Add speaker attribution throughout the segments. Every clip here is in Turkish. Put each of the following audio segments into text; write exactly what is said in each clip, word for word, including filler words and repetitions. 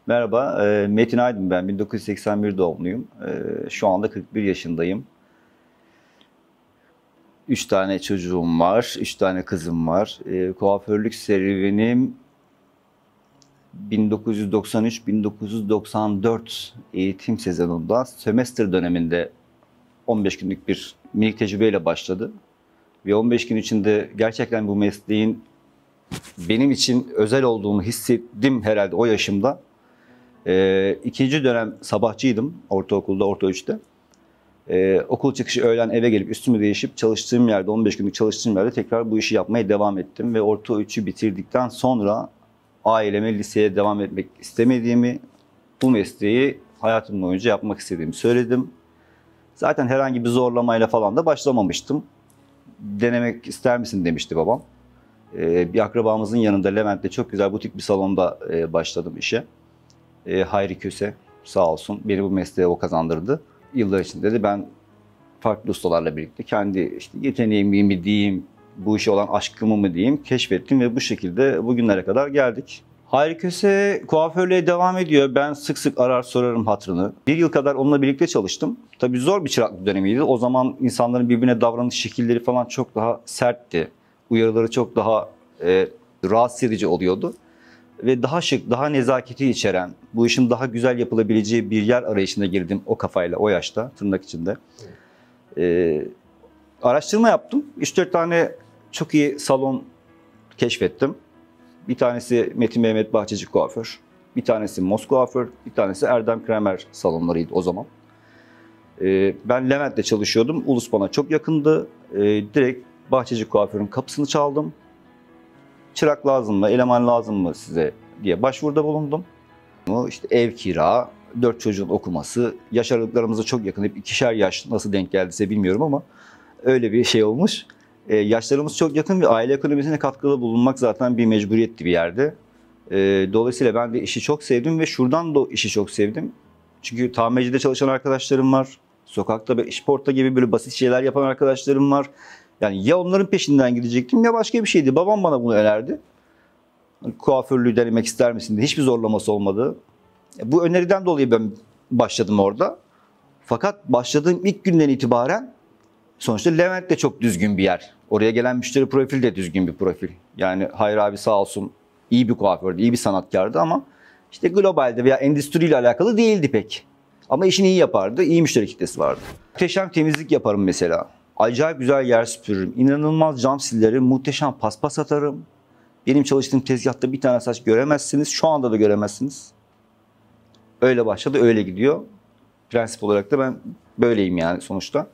Speaker 1: Merhaba, e, Metin Aydın ben. bin dokuz yüz seksen bir doğumluyum. E, Şu anda kırk bir yaşındayım. Üç tane çocuğum var, üç tane kızım var. E, Kuaförlük serüvenim bin dokuz yüz doksan üç bin dokuz yüz doksan dört eğitim sezonunda, sömestr döneminde on beş günlük bir minik tecrübeyle başladı. Ve on beş gün içinde gerçekten bu mesleğin benim için özel olduğunu hissettim herhalde o yaşımda. Ee, ikinci dönem sabahçıydım ortaokulda, orta üçte. Ee, okul çıkışı öğlen eve gelip üstümü değişip çalıştığım yerde, on beş günlük çalıştığım yerde tekrar bu işi yapmaya devam ettim. Ve orta üçü bitirdikten sonra aileme liseye devam etmek istemediğimi, bu mesleği hayatım boyunca yapmak istediğimi söyledim. Zaten herhangi bir zorlamayla falan da başlamamıştım. Denemek ister misin demişti babam. Ee, bir akrabamızın yanında Levent'te çok güzel butik bir salonda e, başladım işe. E, Hayri Köse sağ olsun beni bu mesleğe o kazandırdı. Yıllar içinde de ben farklı ustalarla birlikte kendi işte yeteneğimi mi diyeyim, bu işe olan aşkımı mı diyeyim keşfettim ve bu şekilde bugünlere kadar geldik. Hayri Köse kuaförlüğe devam ediyor. Ben sık sık arar sorarım hatırını. Bir yıl kadar onunla birlikte çalıştım. Tabii zor bir çıraklık dönemiydi. O zaman insanların birbirine davranış şekilleri falan çok daha sertti. Uyarıları çok daha e, rahatsız edici oluyordu. Ve daha şık, daha nezaketi içeren, bu işin daha güzel yapılabileceği bir yer arayışına girdim o kafayla, o yaşta, tırnak içinde. Ee, araştırma yaptım. üç dört tane çok iyi salon keşfettim. Bir tanesi Metin Mehmet Bahçeci Kuaför, bir tanesi Mos Kuaför, bir tanesi Erdem Kremer salonlarıydı o zaman. Ee, ben Levent'te çalışıyordum. Ulus bana çok yakındı. Ee, direkt Bahçeci Kuaför'ün kapısını çaldım. Çırak lazım mı, eleman lazım mı size diye başvuruda bulundum. İşte ev kira, dört çocuğun okuması, yaş aralıklarımıza çok yakın, hep ikişer yaş nasıl denk geldiyse bilmiyorum ama öyle bir şey olmuş. Ee, yaşlarımız çok yakın ve aile ekonomisine katkıda bulunmak zaten bir mecburiyetti bir yerde. Ee, dolayısıyla ben de işi çok sevdim ve şuradan da işi çok sevdim. Çünkü tamircide çalışan arkadaşlarım var, sokakta ve işporta gibi böyle basit şeyler yapan arkadaşlarım var. Yani ya onların peşinden gidecektim ya başka bir şeydi. Babam bana bunu önerdi. Kuaförlüğü denemek ister misin diye hiçbir zorlaması olmadı. Bu öneriden dolayı ben başladım orada. Fakat başladığım ilk günden itibaren sonuçta Levent de çok düzgün bir yer. Oraya gelen müşteri profili de düzgün bir profil. Yani Hayri abi sağ olsun iyi bir kuafördü, iyi bir sanatkardı ama işte globalde veya endüstriyle alakalı değildi pek. Ama işini iyi yapardı, iyi müşteri kitlesi vardı. Muhteşem temizlik yaparım mesela. Acayip güzel yer süpürürüm. İnanılmaz cam silerim, muhteşem paspas atarım. Benim çalıştığım tezgahta bir tane saç göremezsiniz. Şu anda da göremezsiniz. Öyle başladı, öyle gidiyor. Prensip olarak da ben böyleyim yani sonuçta.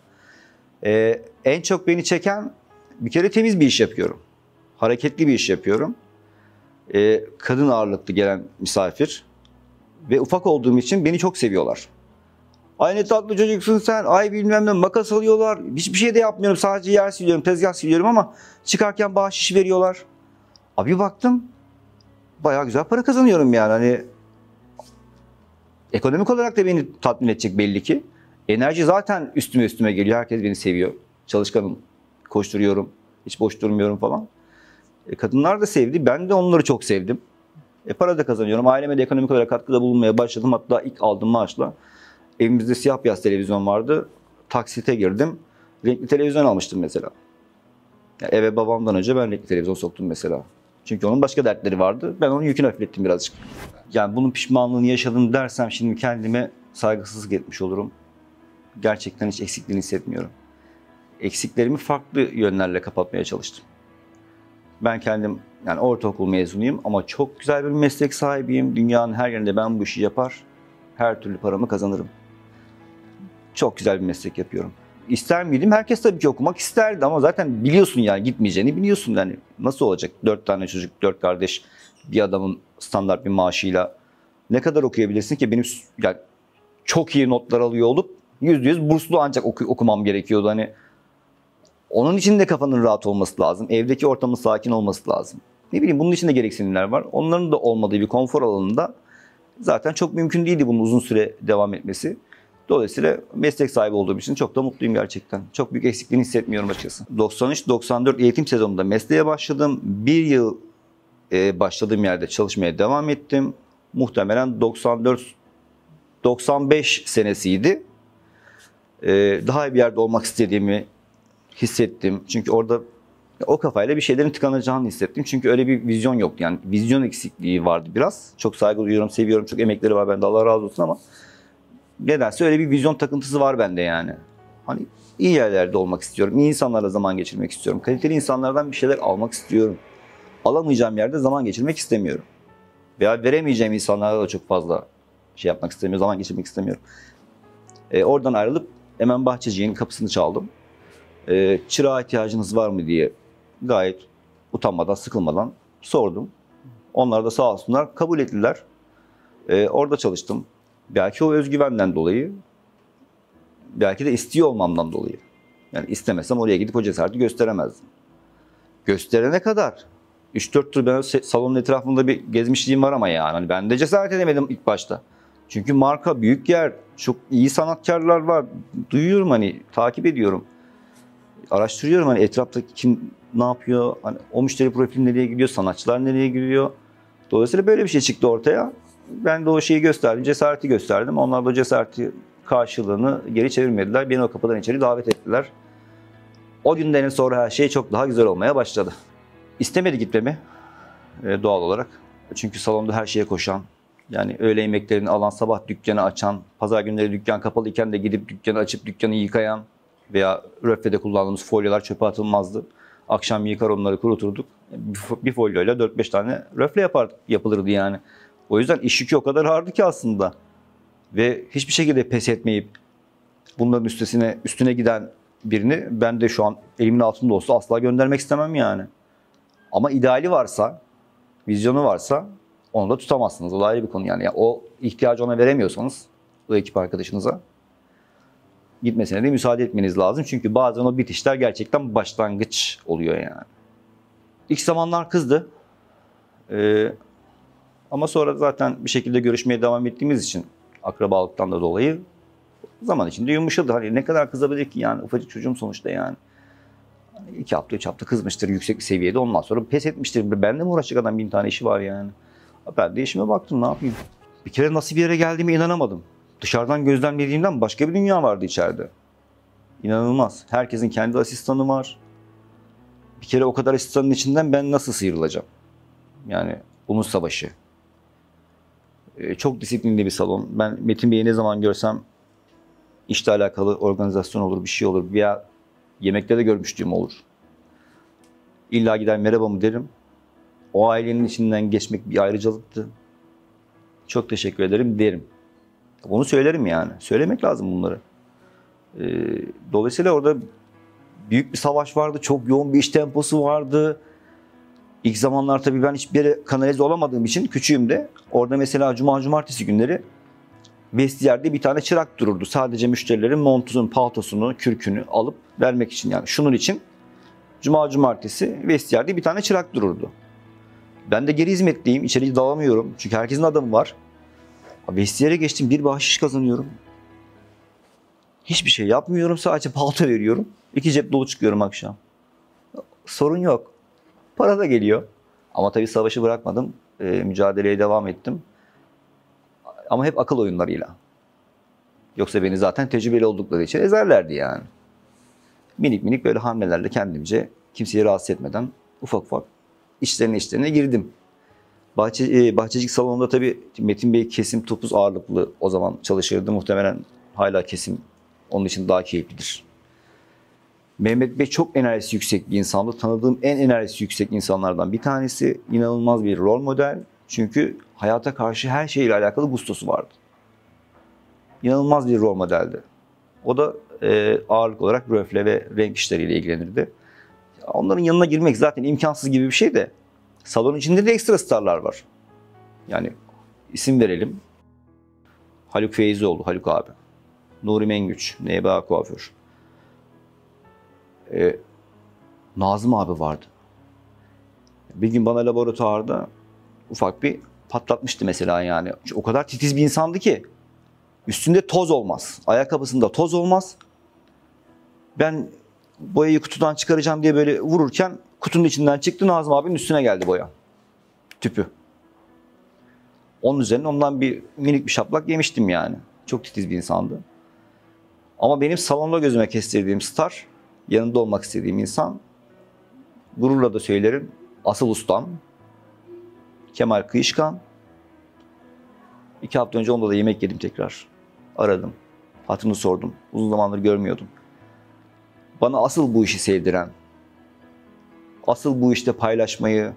Speaker 1: Ee, en çok beni çeken bir kere temiz bir iş yapıyorum. Hareketli bir iş yapıyorum. Ee, kadın ağırlıklı gelen misafir. Ve ufak olduğum için beni çok seviyorlar. Ay ne tatlı çocuksun sen, ay bilmem ne makas alıyorlar. Hiçbir şey de yapmıyorum, sadece yer siliyorum, tezgah siliyorum ama çıkarken bahşiş veriyorlar. Abi baktım, bayağı güzel para kazanıyorum yani. Hani ekonomik olarak da beni tatmin edecek belli ki. Enerji zaten üstüme üstüme geliyor. Herkes beni seviyor. Çalışkanım, koşturuyorum, hiç boş durmuyorum falan. E, kadınlar da sevdi, ben de onları çok sevdim. E, para da kazanıyorum. Aileme de ekonomik olarak katkıda bulunmaya başladım. Hatta ilk aldığım maaşla evimizde siyah beyaz televizyon vardı. Taksite girdim. Renkli televizyon almıştım mesela. Yani eve babamdan önce ben renkli televizyon soktum mesela. Çünkü onun başka dertleri vardı. Ben onun yükünü hafiflettim birazcık. Yani bunun pişmanlığını yaşadım dersem şimdi kendime saygısızlık etmiş olurum. Gerçekten hiç eksikliğini hissetmiyorum. Eksiklerimi farklı yönlerle kapatmaya çalıştım. Ben kendim yani ortaokul mezunuyum ama çok güzel bir meslek sahibiyim. Dünyanın her yerinde ben bu işi yapar, her türlü paramı kazanırım. Çok güzel bir meslek yapıyorum. İster miydim? Herkes tabii ki okumak isterdi ama zaten biliyorsun yani gitmeyeceğini biliyorsun yani. Nasıl olacak? Dört tane çocuk, dört kardeş bir adamın standart bir maaşıyla ne kadar okuyabilirsin ki? Benim yani çok iyi notlar alıyor olup yüzde yüz burslu ancak oku, okumam gerekiyordu. Hani onun için de kafanın rahat olması lazım. Evdeki ortamın sakin olması lazım. Ne bileyim bunun için de gereksinimler var. Onların da olmadığı bir konfor alanında zaten çok mümkün değildi bunun uzun süre devam etmesi. Dolayısıyla meslek sahibi olduğum için çok da mutluyum gerçekten. Çok büyük eksikliğini hissetmiyorum açıkçası. doksan üç doksan dört eğitim sezonunda mesleğe başladım. Bir yıl e, başladığım yerde çalışmaya devam ettim. muhtemelen doksan dört doksan beş senesiydi. Ee, daha iyi bir yerde olmak istediğimi hissettim. Çünkü orada o kafayla bir şeylerin tıkanacağını hissettim. Çünkü öyle bir vizyon yoktu. Yani vizyon eksikliği vardı biraz. Çok saygı duyuyorum, seviyorum. Çok emekleri var bende. Allah razı olsun ama nedense öyle bir vizyon takıntısı var bende yani. Hani iyi yerlerde olmak istiyorum. İyi insanlarla zaman geçirmek istiyorum. Kaliteli insanlardan bir şeyler almak istiyorum. Alamayacağım yerde zaman geçirmek istemiyorum. Veya veremeyeceğim insanlarla da çok fazla şey yapmak istemiyorum. Zaman geçirmek istemiyorum. E, oradan ayrılıp hemen Bahçeci'nin kapısını çaldım. E, çırağa ihtiyacınız var mı diye gayet utanmadan, sıkılmadan sordum. Onlar da sağ olsunlar kabul ettiler. E, orada çalıştım. Belki o özgüvenden dolayı, belki de istiyor olmamdan dolayı. Yani istemesem oraya gidip o cesareti gösteremezdim. Gösterene kadar üç dört tur ben salonun etrafında bir gezmişliğim var ama yani. Hani ben de cesaret edemedim ilk başta. Çünkü marka, büyük yer, çok iyi sanatkarlar var. Duyuyorum hani, takip ediyorum. Araştırıyorum hani etrafta kim ne yapıyor, hani o müşteri profili nereye gidiyor, sanatçılar nereye gidiyor. Dolayısıyla böyle bir şey çıktı ortaya. Ben de o şeyi gösterdim, cesareti gösterdim. Onlar da o cesareti karşılığını geri çevirmediler. Beni o kapıdan içeri davet ettiler. O günden sonra her şey çok daha güzel olmaya başladı. İstemedi gitmemi doğal olarak. Çünkü salonda her şeye koşan, yani öğle yemeklerini alan, sabah dükkanı açan, pazar günleri dükkan kapalı iken de gidip dükkanı açıp dükkanı yıkayan veya röfede kullandığımız folyolar çöpe atılmazdı. Akşam yıkar onları kuruturduk. Bir folyoyla dört beş tane röfle yapar, yapılırdı yani. O yüzden iş yükü o kadar ağırdı ki aslında. Ve hiçbir şekilde pes etmeyip bunların üstesine üstüne giden birini ben de şu an elimin altında olsa asla göndermek istemem yani. Ama ideali varsa, vizyonu varsa onu da tutamazsınız. O da ayrı bir konu yani. Yani o ihtiyacı ona veremiyorsanız o ekip arkadaşınıza gitmesine de müsaade etmeniz lazım. Çünkü bazen o bitişler gerçekten başlangıç oluyor yani. İlk zamanlar kızdı. Ee, ama sonra zaten bir şekilde görüşmeye devam ettiğimiz için akrabalıktan da dolayı zaman içinde yumuşadı. Hani ne kadar kızabilir ki yani, ufacık çocuğum sonuçta yani. İki hafta, üç hafta kızmıştır yüksek bir seviyede. Ondan sonra pes etmiştir. Ben de mi uğraşacak adam, bin tane işi var yani. Ben de işime baktım, ne yapayım. Bir kere nasıl bir yere geldiğime inanamadım. Dışarıdan gözlemlediğimden başka bir dünya vardı içeride. İnanılmaz. Herkesin kendi asistanı var. Bir kere o kadar asistanın içinden ben nasıl sıyrılacağım? Yani bunun savaşı. Ee, çok disiplinli bir salon. Ben Metin Bey'i ne zaman görsem işle alakalı organizasyon olur, bir şey olur veya yemekte de görmüştüğüm olur. İlla gider merhaba mı derim. O ailenin içinden geçmek bir ayrıcalıktı. Çok teşekkür ederim derim. Bunu söylerim yani. Söylemek lazım bunları. Ee, dolayısıyla orada büyük bir savaş vardı. Çok yoğun bir iş temposu vardı. İlk zamanlar tabii ben hiçbir yere kanalize olamadığım için küçüğüm de. Orada mesela cuma cumartesi günleri vestiyerde bir tane çırak dururdu. Sadece müşterilerin montuzun, paltosunu, kürkünü alıp vermek için yani. Şunun için cuma cumartesi vestiyerde bir tane çırak dururdu. Ben de geri hizmetliyim. İçeri dalamıyorum. Çünkü herkesin adamı var. Vestiyere geçtim. Bir bahşiş kazanıyorum. Hiçbir şey yapmıyorum. Sadece palto veriyorum. İki cep dolu çıkıyorum akşam. Sorun yok. Para da geliyor. Ama tabii savaşı bırakmadım. E, mücadeleye devam ettim. Ama hep akıl oyunlarıyla. Yoksa beni zaten tecrübeli oldukları için ezerlerdi yani. Minik minik böyle hamlelerle kendimce kimseyi rahatsız etmeden ufak ufak işlerine işlerine girdim. Bahçe, e, Bahçecik salonunda tabii Metin Bey kesim topuz ağırlıklı o zaman çalışırdı. Muhtemelen hala kesim onun için daha keyiflidir. Mehmet Bey çok enerjisi yüksek bir insandı. Tanıdığım en enerjisi yüksek insanlardan bir tanesi. İnanılmaz bir rol model. Çünkü hayata karşı her şeyle alakalı gustosu vardı. İnanılmaz bir rol modeldi. O da e, ağırlık olarak röfle ve renk işleriyle ilgilenirdi. Onların yanına girmek zaten imkansız gibi bir şey de. Salonun içinde de ekstra starlar var. Yani isim verelim. Haluk Feyzioğlu, Haluk abi. Nuri Mengüç, N B A kuaför. Ee, Nazım abi vardı. Bir gün bana laboratuvarda ufak bir patlatmıştı mesela yani. O kadar titiz bir insandı ki. Üstünde toz olmaz. Ayakkabısında toz olmaz. Ben boyayı kutudan çıkaracağım diye böyle vururken kutunun içinden çıktı, Nazım abinin üstüne geldi boya. Tüpü. Onun üzerine ondan bir minik bir şaplak yemiştim yani. Çok titiz bir insandı. Ama benim salonda gözüme kestirdiğim star, yanında olmak istediğim insan, gururla da söylerim, asıl ustam Kemal Kıyışkan. İki hafta önce onda da yemek yedim tekrar. Aradım. Hatırını sordum. Uzun zamandır görmüyordum. Bana asıl bu işi sevdiren, asıl bu işte paylaşmayı,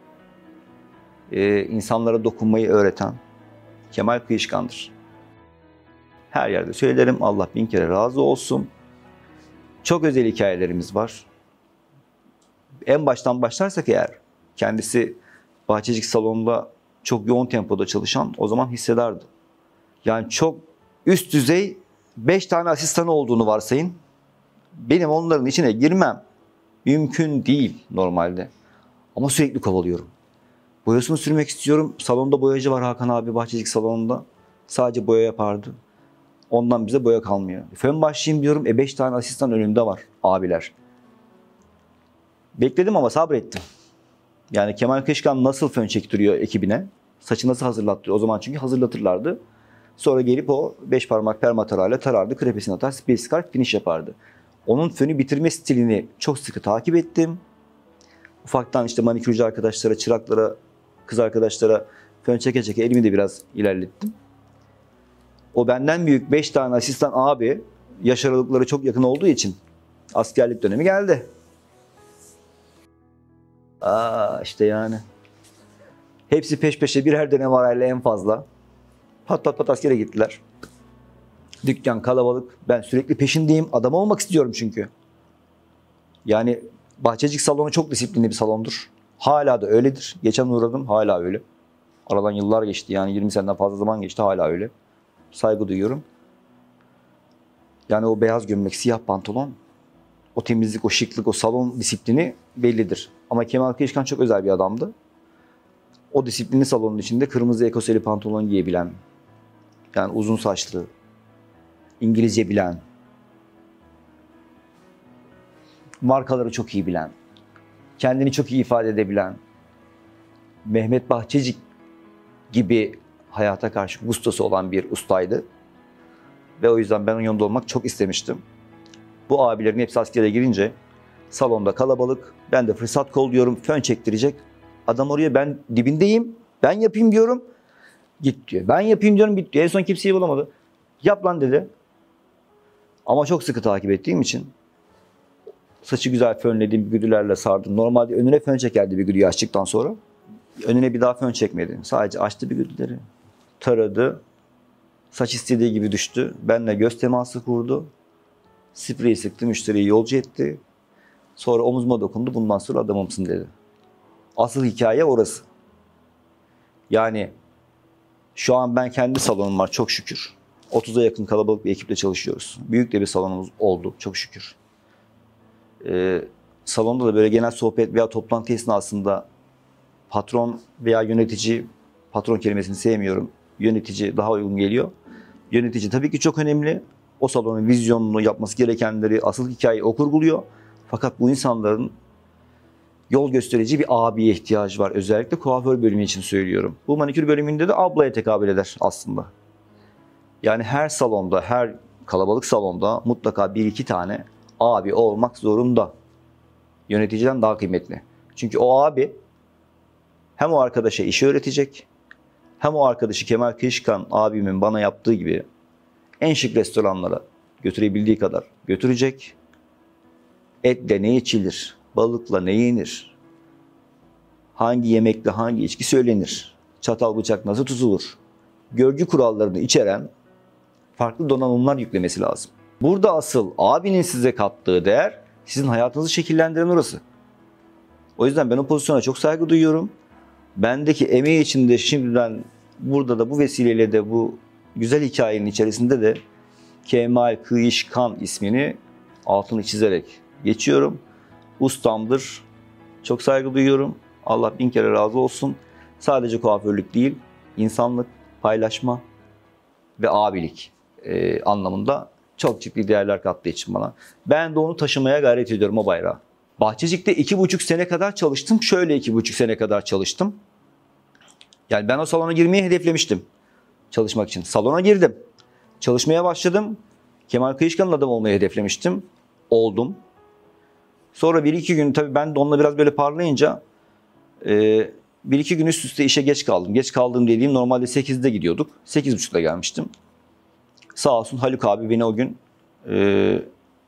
Speaker 1: e, insanlara dokunmayı öğreten Kemal Kıyışkan'dır. Her yerde söylerim. Allah bin kere razı olsun. Çok özel hikayelerimiz var. En baştan başlarsak eğer, kendisi Bahçecik salonunda çok yoğun tempoda çalışan, o zaman hissederdi. Yani çok üst düzey beş tane asistanı olduğunu varsayın. Benim onların içine girmem mümkün değil normalde. Ama sürekli kovalıyorum. Boyasını sürmek istiyorum. Salonda boyacı var, Hakan abi, Bahçecik salonunda. Sadece boya yapardı. Ondan bize boya kalmıyor. Fön başlayayım diyorum. E beş tane asistan önümde var abiler. Bekledim ama sabrettim. Yani Kemal Kıyışkan nasıl fön çektiriyor ekibine? Saçı nasıl hazırlattırıyor? O zaman çünkü hazırlatırlardı. Sonra gelip o beş parmak permatarayla tarardı. Krepesini atar, space scarf finish yapardı. Onun fönü bitirme stilini çok sıkı takip ettim. Ufaktan işte manikürcü arkadaşlara, çıraklara, kız arkadaşlara fön çeke çeke elimi de biraz ilerlettim. O benden büyük beş tane asistan abi, yaş aralıkları çok yakın olduğu için askerlik dönemi geldi. Aa işte yani. Hepsi peş peşe birer dönem arayla en fazla. Pat pat pat askere gittiler. Dükkan kalabalık. Ben sürekli peşindeyim. Adam olmak istiyorum çünkü. Yani Bahçecik salonu çok disiplinli bir salondur. Hala da öyledir. Geçen uğradım. Hala öyle. Aradan yıllar geçti. Yani yirmi seneden fazla zaman geçti. Hala öyle. Saygı duyuyorum. Yani o beyaz gömlek, siyah pantolon, o temizlik, o şıklık, o salon disiplini bellidir. Ama Kemal Kıyışkan çok özel bir adamdı. O disiplinli salonun içinde kırmızı ekoseli pantolon giyebilen, yani uzun saçlı, İngilizce bilen, markaları çok iyi bilen, kendini çok iyi ifade edebilen, Mehmet Bahçecik gibi hayata karşı gustosu olan bir ustaydı. Ve o yüzden ben onun yanında olmak çok istemiştim. Bu abilerin hepsi askere girince salonda kalabalık. Ben de fırsat kolluyorum. Fön çektirecek. Adam oraya, ben dibindeyim. Ben yapayım diyorum. Git diyor. Ben yapayım diyorum. Git diyor. En son kimseyi bulamadı. Yap lan dedi. Ama çok sıkı takip ettiğim için saçı güzel fönlediğim güdülerle sardım. Normalde önüne fön çekerdi bir güdüyü açtıktan sonra. Önüne bir daha fön çekmedi. Sadece açtı bir güdüleri. Taradı. Saç istediği gibi düştü. Benimle göz teması kurdu. Spreyi sıktı, müşteriyi yolcu etti. Sonra omuzuma dokundu. Bundan sonra adamımsın dedi. Asıl hikaye orası. Yani şu an ben kendi salonum var çok şükür. otuza yakın kalabalık bir ekiple çalışıyoruz. Büyük de bir salonumuz oldu çok şükür. Ee, salonda da böyle genel sohbet veya toplantı esnasında patron veya yönetici, patron kelimesini sevmiyorum, yönetici daha uygun geliyor. Yönetici tabii ki çok önemli. O salonun vizyonunu, yapması gerekenleri, asıl hikayeyi o kurguluyor. Fakat bu insanların yol gösterici bir abiye ihtiyacı var. Özellikle kuaför bölümü için söylüyorum. Bu manikür bölümünde de ablaya tekabül eder aslında. Yani her salonda, her kalabalık salonda mutlaka bir iki tane abi olmak zorunda. Yöneticiden daha kıymetli. Çünkü o abi hem o arkadaşa işi öğretecek, hem o arkadaşı Kemal Kıyışkan abimin bana yaptığı gibi en şık restoranlara götürebildiği kadar götürecek. Etle ne içilir, balıkla ne yenir, hangi yemekle hangi içki söylenir, çatal bıçak nasıl tutulur, görgü kurallarını içeren farklı donanımlar yüklemesi lazım. Burada asıl abinin size kattığı değer sizin hayatınızı şekillendiren orası. O yüzden ben o pozisyona çok saygı duyuyorum. Bendeki emeği için de şimdiden burada da bu vesileyle de bu güzel hikayenin içerisinde de Kemal Kıyışkan ismini altını çizerek geçiyorum. Ustamdır. Çok saygı duyuyorum. Allah bin kere razı olsun. Sadece kuaförlük değil, insanlık, paylaşma ve abilik e, anlamında çok ciddi değerler kattığı için bana. Ben de onu taşımaya gayret ediyorum, o bayrağı. Bahçecik'te iki buçuk sene kadar çalıştım. Şöyle iki buçuk sene kadar çalıştım. Yani ben o salona girmeyi hedeflemiştim çalışmak için. Salona girdim. Çalışmaya başladım. Kemal Kıyışkan'ın adam olmayı hedeflemiştim. Oldum. Sonra bir iki gün tabii ben de onunla biraz böyle parlayınca e, bir iki gün üst üste işe geç kaldım. Geç kaldığım dediğim normalde sekizde gidiyorduk. sekiz buçukta gelmiştim. Sağ olsun Haluk abi beni o gün e,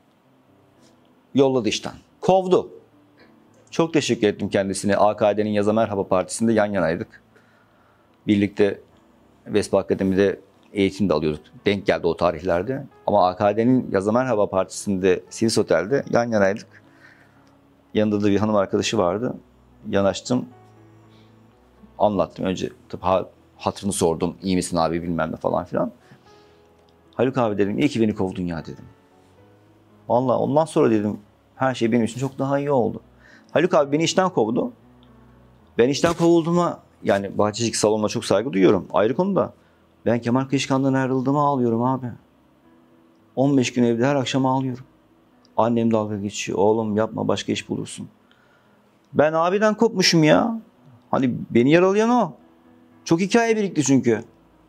Speaker 1: yolladı işten. Kovdu. Çok teşekkür ettim kendisine. A K D'nin Yaza Merhaba Partisi'nde yan yanaydık. Birlikte Vespa Akademi'de eğitim de alıyorduk. Denk geldi o tarihlerde. Ama A K D'nin Yaza Merhaba Partisi'nde Sivis Otel'de yan yanaydık. Yanında da bir hanım arkadaşı vardı. Yanaştım. Anlattım. Önce tabii hatırını sordum. İyi misin abi bilmem ne falan filan. Haluk abi dedim iyi ki beni kovdun ya dedim. Vallahi ondan sonra dedim her şey benim için çok daha iyi oldu. Haluk abi beni işten kovdu. Ben işten kovulduğuma yani Bahçecik salonuna çok saygı duyuyorum. Ayrı konuda. Ben Kemal Kıyışkan'dan ayrıldığıma ağlıyorum abi. on beş gün evde her akşam ağlıyorum. Annem dalga geçiyor. Oğlum yapma başka iş bulursun. Ben abiden kopmuşum ya. Hani beni yaralayan o. Çok hikaye birikti çünkü.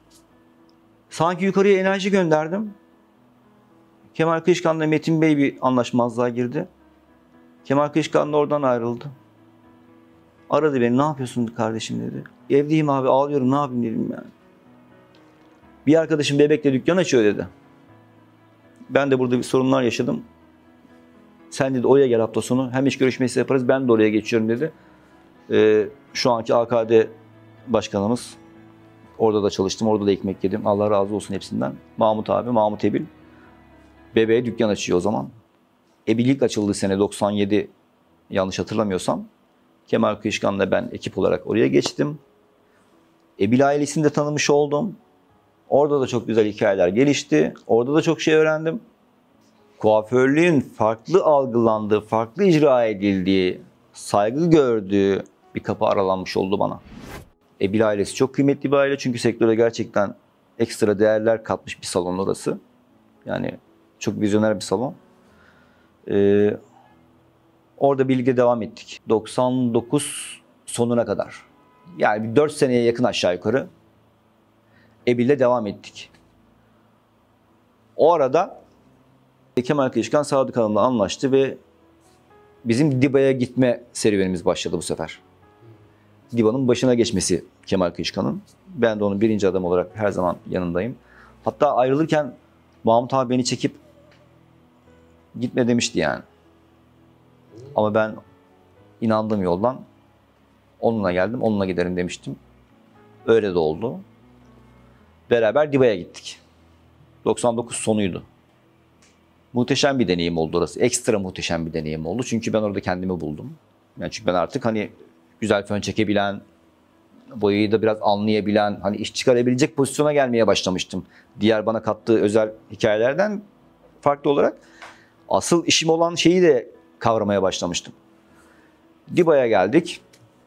Speaker 1: Sanki yukarıya enerji gönderdim. Kemal Kıyışkan'la Metin Bey bir anlaşmazlığa girdi. Kemal Kıyışkan da oradan ayrıldı. Aradı beni ne yapıyorsun kardeşim dedi. Evdeyim abi ağlıyorum ne yapayım dedim yani. Bir arkadaşım bebekle dükkan açıyor dedi. Ben de burada bir sorunlar yaşadım. Sen dedi oraya gel hafta sonu. Hem iş görüşmesi yaparız ben de oraya geçiyorum dedi. Ee, şu anki A K D başkanımız. Orada da çalıştım. Orada da ekmek yedim. Allah razı olsun hepsinden. Mahmut abi, Mahmut Ebil. Bebeğe dükkan açıyor o zaman. Ebil ilk açıldığı sene doksan yedi yanlış hatırlamıyorsam. Kemal Kıyışkan'la ben ekip olarak oraya geçtim. Ebil ailesini de tanımış oldum. Orada da çok güzel hikayeler gelişti. Orada da çok şey öğrendim. Kuaförlüğün farklı algılandığı, farklı icra edildiği, saygı gördüğü bir kapı aralanmış oldu bana. Ebil ailesi çok kıymetli bir aile çünkü sektöre gerçekten ekstra değerler katmış bir salon orası. Yani çok vizyoner bir salon. Ee, orada birlikte devam ettik. doksan dokuz sonuna kadar. Yani bir dört seneye yakın aşağı yukarı Ebil'le devam ettik. O arada Kemal Kıyışkan Sadık Hanım'la anlaştı ve bizim Diba'ya gitme serüvenimiz başladı bu sefer. Diba'nın başına geçmesi Kemal Kıyışkan'ın. Ben de onun birinci adam olarak her zaman yanındayım. Hatta ayrılırken Mahmut abi beni çekip gitme demişti yani. Ama ben inandığım yoldan onunla geldim, onunla giderim demiştim. Öyle de oldu. Beraber Diba'ya gittik. doksan dokuz sonuydu. Muhteşem bir deneyim oldu orası. Ekstra muhteşem bir deneyim oldu. Çünkü ben orada kendimi buldum. Yani çünkü ben artık hani güzel fön çekebilen, boyayı da biraz anlayabilen, hani iş çıkarabilecek pozisyona gelmeye başlamıştım. Diğer bana kattığı özel hikayelerden farklı olarak asıl işim olan şeyi de kavramaya başlamıştım. Diba'ya geldik.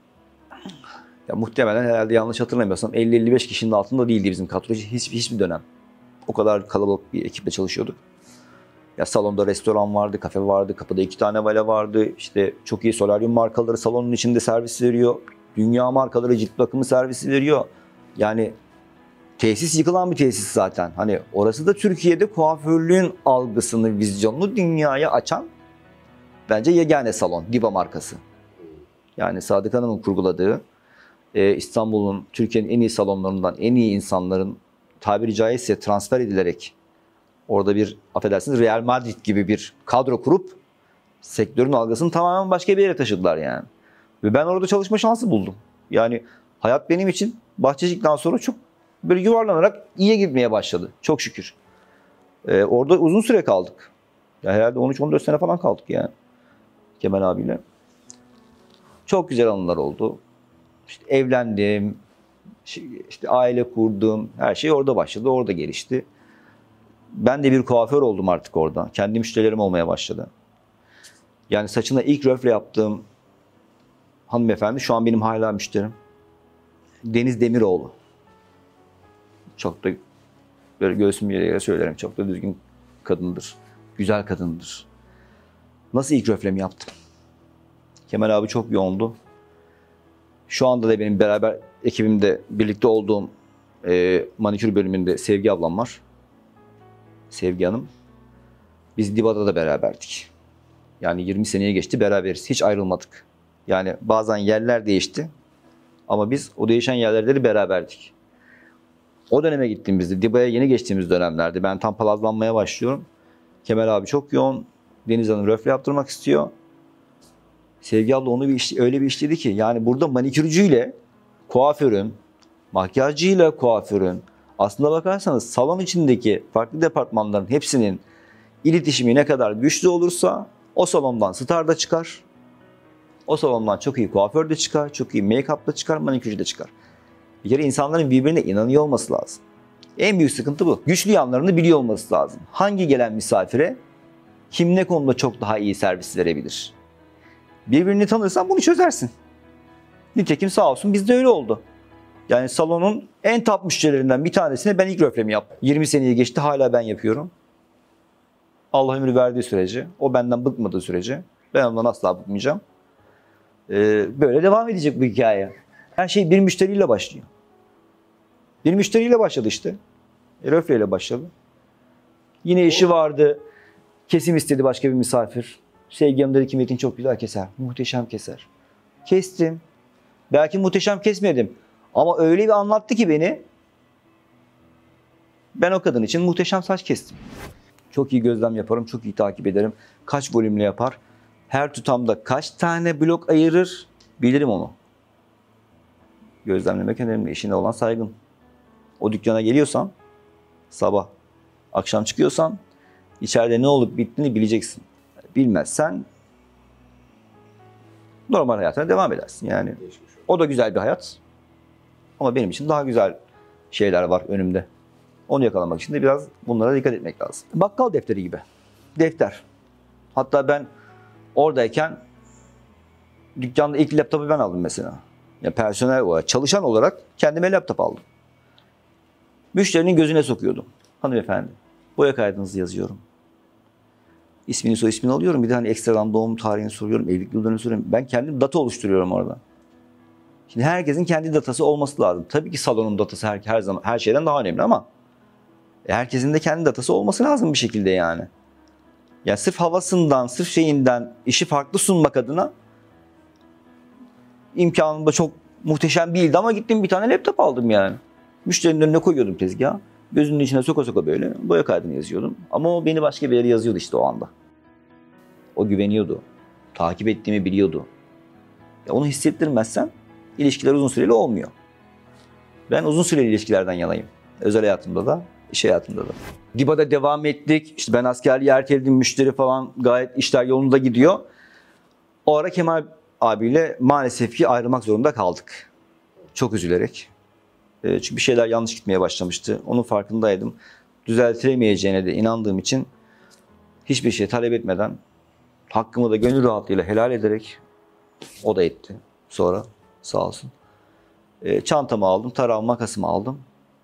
Speaker 1: Ya muhtemelen herhalde yanlış hatırlamıyorsam elli elli beş kişinin altında değildi bizim kadro hiç, hiçbir dönem. O kadar kalabalık bir ekiple çalışıyorduk. Ya salonda restoran vardı, kafe vardı, kapıda iki tane vale vardı. İşte çok iyi solaryum markaları salonun içinde servis veriyor. Dünya markaları cilt bakımı servisi veriyor. Yani tesis yıkılan bir tesis zaten. Hani orası da Türkiye'de kuaförlüğün algısını, vizyonunu dünyaya açan bence yegane salon, Diba markası. Yani Sadık Hanım'ın kurguladığı e, İstanbul'un, Türkiye'nin en iyi salonlarından en iyi insanların tabiri caizse transfer edilerek orada bir affedersiniz Real Madrid gibi bir kadro kurup sektörün algısını tamamen başka bir yere taşıdılar yani. Ve ben orada çalışma şansı buldum. Yani hayat benim için Bahçecik'ten sonra çok böyle yuvarlanarak iyiye gitmeye başladı. Çok şükür. Ee, orada uzun süre kaldık. Ya herhalde on üç on dört sene falan kaldık yani. Kemal abiyle. Çok güzel anılar oldu. İşte evlendim. İşte aile kurdum. Her şey orada başladı. Orada gelişti. Ben de bir kuaför oldum artık orada. Kendi müşterilerim olmaya başladı. Yani saçına ilk röfle yaptığım hanımefendi şu an benim hala müşterim. Deniz Demiroğlu. Çok da böyle göğsüm yere söylerim. Çok da düzgün kadındır. Güzel kadındır. Nasıl ilk röflemi yaptım? Kemal abi çok yoğundu. Şu anda da benim beraber ekibimde birlikte olduğum e, manikür bölümünde Sevgi ablam var. Sevgi Hanım. Biz Diva'da da beraberdik. Yani yirmi seneye geçti beraberiz. Hiç ayrılmadık. Yani bazen yerler değişti. Ama biz o değişen yerlerde de beraberdik. O döneme gittiğimizde, Diva'ya yeni geçtiğimiz dönemlerde ben tam palazlanmaya başlıyorum. Kemal abi çok yoğun. Deniz Hanım röfle yaptırmak istiyor. Sevgi abla onu bir iş, öyle bir işledi ki yani burada manikürcüyle kuaförün, makyajcıyla kuaförün aslında bakarsanız salon içindeki farklı departmanların hepsinin iletişimi ne kadar güçlü olursa o salondan star da çıkar. O salondan çok iyi kuaför de çıkar, çok iyi make-up da çıkar, manikürcü de çıkar. Bir kere insanların birbirine inanıyor olması lazım. En büyük sıkıntı bu. Güçlü yanlarını biliyor olması lazım. Hangi gelen misafire kim ne konuda çok daha iyi servis verebilir? Birbirini tanırsan bunu çözersin. Nitekim sağ olsun bizde öyle oldu. Yani salonun en top müşterilerinden bir tanesine ben ilk röflemi yaptım. yirmi seneyi geçti hala ben yapıyorum. Allah ömrü verdiği sürece, o benden bıkmadığı sürece ben ondan asla bıkmayacağım. Ee, böyle devam edecek bu hikaye. Her şey bir müşteriyle başlıyor. Bir müşteriyle başladı işte. E, röfleyle başladı. Yine işi vardı. Kesim istedi başka bir misafir. Sevgi Hanım dedi ki Metin çok güzel keser. Muhteşem keser. Kestim. Belki muhteşem kesmedim. Ama öyle bir anlattı ki beni. Ben o kadın için muhteşem saç kestim. Çok iyi gözlem yaparım. Çok iyi takip ederim. Kaç volümle yapar. Her tutamda kaç tane blok ayırır. Bilirim onu. Gözlemlemek önemli. İşine olan saygın. O dükkana geliyorsan sabah, akşam çıkıyorsan içeride ne olup bittiğini bileceksin. Bilmezsen normal hayatına devam edersin. Yani o da güzel bir hayat. Ama benim için daha güzel şeyler var önümde. Onu yakalamak için de biraz bunlara dikkat etmek lazım. Bakkal defteri gibi. Defter. Hatta ben oradayken dükkanda ilk laptopu ben aldım mesela. Ya personel olarak, çalışan olarak kendime laptop aldım. Müşterinin gözüne sokuyordum. Hanımefendi, boya kaydınızı yazıyorum. İsmini soy ismini alıyorum. Bir de hani ekstradan doğum tarihini soruyorum. Evlilik yıllarını soruyorum. Ben kendim data oluşturuyorum orada. Şimdi herkesin kendi datası olması lazım. Tabii ki salonun datası her, her zaman her şeyden daha önemli ama herkesin de kendi datası olması lazım bir şekilde yani. Yani sırf havasından, sırf şeyinden işi farklı sunmak adına imkanım da çok muhteşem değildi ama gittim bir tane laptop aldım yani. Müşterinin önüne koyuyordum tezgaha. Gözünün içine soka soka böyle boya kaydını yazıyordum. Ama o beni başka bir yere yazıyordu işte o anda. O güveniyordu. Takip ettiğimi biliyordu. Ya onu hissettirmezsen ilişkiler uzun süreli olmuyor. Ben uzun süreli ilişkilerden yanayım. Özel hayatımda da, iş hayatımda da. Diva'da devam ettik. İşte ben askerliği erteledim, müşteri falan gayet işler yolunda gidiyor. O ara Kemal abiyle maalesef ki ayrılmak zorunda kaldık. Çok üzülerek. Çünkü bir şeyler yanlış gitmeye başlamıştı. Onun farkındaydım. Düzeltilemeyeceğine de inandığım için hiçbir şey talep etmeden hakkımı da gönül rahatlığıyla helal ederek o da etti. Sonra sağ olsun. E, çantamı aldım, tarağımı, makasımı aldım.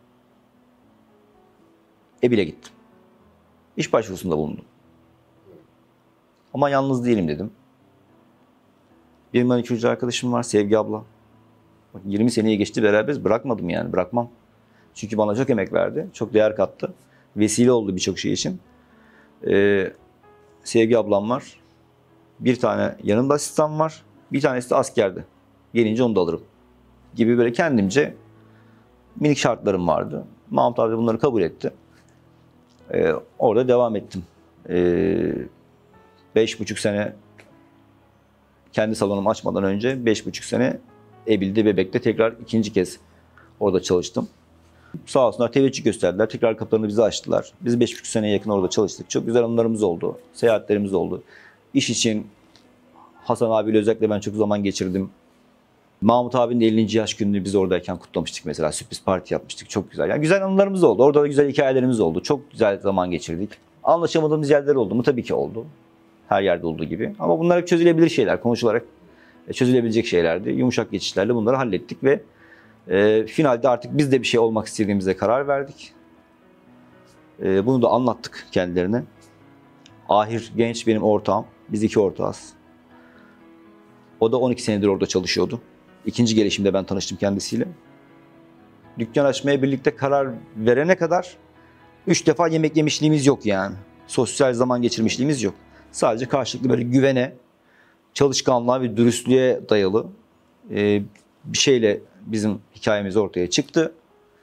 Speaker 1: Ebil'e gittim. İş başvurusunda bulundum. Ama yalnız değilim dedim. Bir manikürcü arkadaşım var, Sevgi abla. yirmi seneyi geçti beraberiz. Bırakmadım yani. Bırakmam. Çünkü bana çok emek verdi. Çok değer kattı. Vesile oldu birçok şey için. Ee, Sevgi ablam var. Bir tane yanımda asistan var. Bir tanesi de askerde. Gelince onu da alırım. Gibi böyle kendimce minik şartlarım vardı. Mahmut abi bunları kabul etti. Ee, orada devam ettim. Ee, beş buçuk sene kendi salonumu açmadan önce beş buçuk sene Ebil'de, Bebek'te tekrar ikinci kez orada çalıştım. Sağ olsunlar teveccüh gösterdiler. Tekrar kapılarını bize açtılar. Biz beş buçuk seneye yakın orada çalıştık. Çok güzel anılarımız oldu. Seyahatlerimiz oldu. İş için Hasan abiyle özellikle ben çok zaman geçirdim. Mahmut abinin de ellinci yaş gününü biz oradayken kutlamıştık mesela. Sürpriz parti yapmıştık. Çok güzel. Yani güzel anılarımız oldu. Orada da güzel hikayelerimiz oldu. Çok güzel zaman geçirdik. Anlaşamadığımız yerler oldu mu? Tabii ki oldu. Her yerde olduğu gibi. Ama bunlar hep çözülebilir şeyler. Konuşularak çözülebilecek şeylerdi. Yumuşak geçişlerle bunları hallettik ve e, finalde artık biz de bir şey olmak istediğimize karar verdik. E, bunu da anlattık kendilerine. Ahir Genç benim ortağım. Biz iki ortağız. O da on iki senedir orada çalışıyordu. İkinci gelişimde ben tanıştım kendisiyle. Dükkan açmaya birlikte karar verene kadar üç defa yemek yemişliğimiz yok yani. Sosyal zaman geçirmişliğimiz yok. Sadece karşılıklı böyle güvene, çalışkanlığa ve dürüstlüğe dayalı e, bir şeyle bizim hikayemiz ortaya çıktı.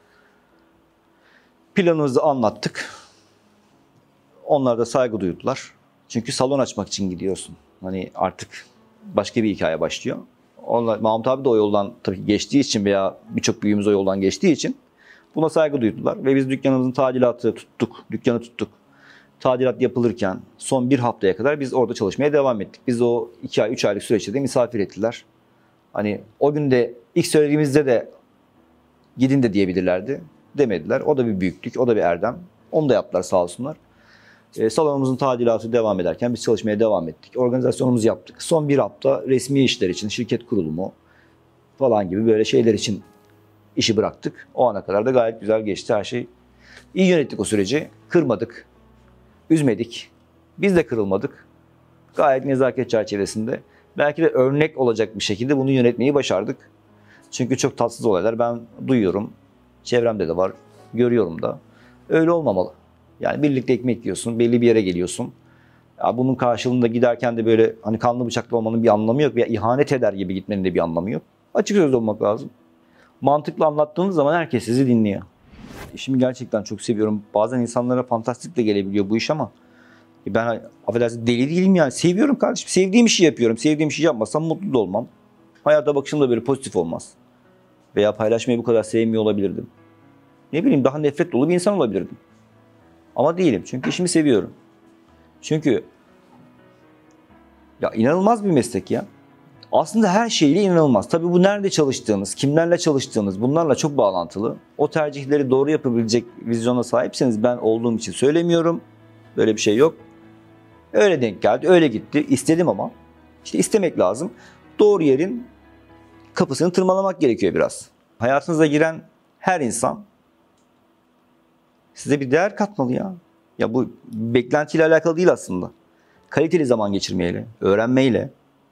Speaker 1: Planımızı anlattık. Onlar da saygı duydular. Çünkü salon açmak için gidiyorsun. Hani artık başka bir hikaye başlıyor. Onlar, Mahmut abi de o yoldan tabii geçtiği için veya birçok büyüğümüz o yoldan geçtiği için buna saygı duydular. Ve biz dükkanımızın tadilatı tuttuk, dükkanı tuttuk. Tadilat yapılırken son bir haftaya kadar biz orada çalışmaya devam ettik. Biz o iki ay, üç aylık süreçte de misafir ettiler. Hani o gün de ilk söylediğimizde de gidin de diyebilirlerdi. Demediler. O da bir büyüklük, o da bir erdem. Onu da yaptılar sağ olsunlar. E, salonumuzun tadilatı devam ederken biz çalışmaya devam ettik. Organizasyonumuzu yaptık. Son bir hafta resmi işler için, şirket kurulumu falan gibi böyle şeyler için işi bıraktık. O ana kadar da gayet güzel geçti her şey. İyi yönettik o süreci. Kırmadık. Üzmedik. Biz de kırılmadık. Gayet nezaket çerçevesinde. Belki de örnek olacak bir şekilde bunu yönetmeyi başardık. Çünkü çok tatsız olaylar ben duyuyorum. Çevremde de var. Görüyorum da. Öyle olmamalı. Yani birlikte ekmek yiyorsun, belli bir yere geliyorsun. Ya bunun karşılığında giderken de böyle hani kanlı bıçaklı olmanın bir anlamı yok veya ihanet eder gibi gitmenin de bir anlamı yok. Açık sözlü olmak lazım. Mantıklı anlattığınız zaman herkes sizi dinliyor. İşimi gerçekten çok seviyorum. Bazen insanlara fantastik de gelebiliyor bu iş ama ben affedersin deli değilim yani. Seviyorum kardeşim. Sevdiğim işi yapıyorum. Sevdiğim işi yapmasam mutlu da olmam. Hayata bakışım da böyle pozitif olmaz. Veya paylaşmayı bu kadar sevmiyor olabilirdim. Ne bileyim daha nefret dolu bir insan olabilirdim. Ama değilim. Çünkü işimi seviyorum. Çünkü ya inanılmaz bir meslek ya. Aslında her şeyle inanılmaz. Tabii bu nerede çalıştığınız, kimlerle çalıştığınız bunlarla çok bağlantılı. O tercihleri doğru yapabilecek vizyona sahipseniz ben olduğum için söylemiyorum. Böyle bir şey yok. Öyle denk geldi, öyle gitti. İstedim ama. İşte istemek lazım. Doğru yerin kapısını tırmalamak gerekiyor biraz. Hayatınıza giren her insan size bir değer katmalı ya. Ya bu beklentiyle alakalı değil aslında. Kaliteli zaman geçirmeyle, öğrenmeyle,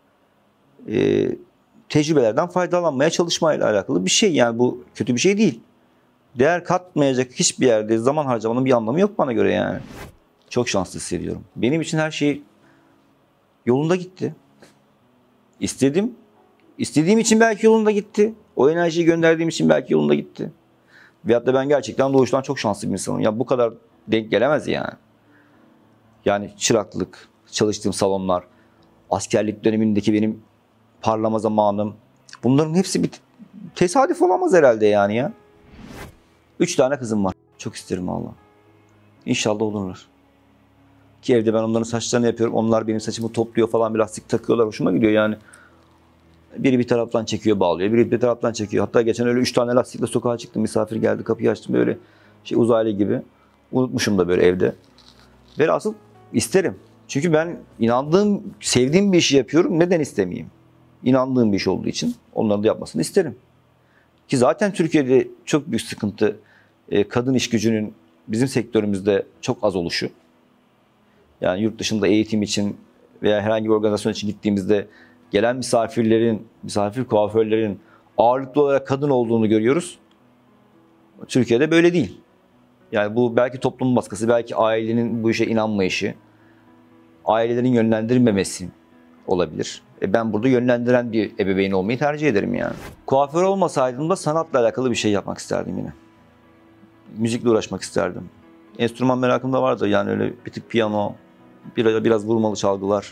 Speaker 1: e, tecrübelerden faydalanmaya çalışmayla alakalı bir şey. Yani bu kötü bir şey değil. Değer katmayacak hiçbir yerde zaman harcamanın bir anlamı yok bana göre yani. Çok şanslı hissediyorum. Benim için her şey yolunda gitti. İstedim. İstediğim için belki yolunda gitti. O enerjiyi gönderdiğim için belki yolunda gitti. Veyahut da ben gerçekten doğuştan çok şanslı bir insanım. Ya bu kadar denk gelemez yani. Yani çıraklık, çalıştığım salonlar, askerlik dönemindeki benim parlama zamanım. Bunların hepsi bir tesadüf olamaz herhalde yani ya. Üç tane kızım var. Çok isterim valla. İnşallah olurlar. Ki evde ben onların saçlarını yapıyorum. Onlar benim saçımı topluyor falan bir lastik takıyorlar. Hoşuma gidiyor yani. Biri bir taraftan çekiyor bağlıyor. Biri bir taraftan çekiyor. Hatta geçen öyle üç tane lastikle sokağa çıktım. Misafir geldi kapıyı açtım böyle şey uzaylı gibi. Unutmuşum da böyle evde. Ve asıl isterim. Çünkü ben inandığım, sevdiğim bir işi yapıyorum. Neden istemeyeyim? İnandığım bir iş olduğu için onların da yapmasını isterim. Ki zaten Türkiye'de çok büyük sıkıntı kadın iş gücünün bizim sektörümüzde çok az oluşu. Yani yurt dışında eğitim için veya herhangi bir organizasyon için gittiğimizde gelen misafirlerin, misafir kuaförlerin ağırlıklı olarak kadın olduğunu görüyoruz. Türkiye'de böyle değil. Yani bu belki toplumun baskısı, belki ailenin bu işe inanmayışı, ailelerin yönlendirmemesi olabilir. E ben burada yönlendiren bir ebeveyn olmayı tercih ederim yani. Kuaför olmasaydım da sanatla alakalı bir şey yapmak isterdim yine. Müzikle uğraşmak isterdim. Enstrüman merakım da vardı yani öyle bir tık piyano, biraz, biraz vurmalı çalgılar.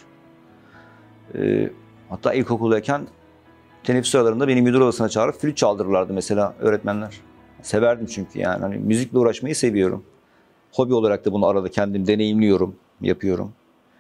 Speaker 1: Ee, hatta ilkokuldayken teneffüs aralarında beni müdür odasına çağırıp flüt çaldırırlardı mesela öğretmenler. Severdim çünkü yani hani müzikle uğraşmayı seviyorum. Hobi olarak da bunu arada kendim deneyimliyorum, yapıyorum.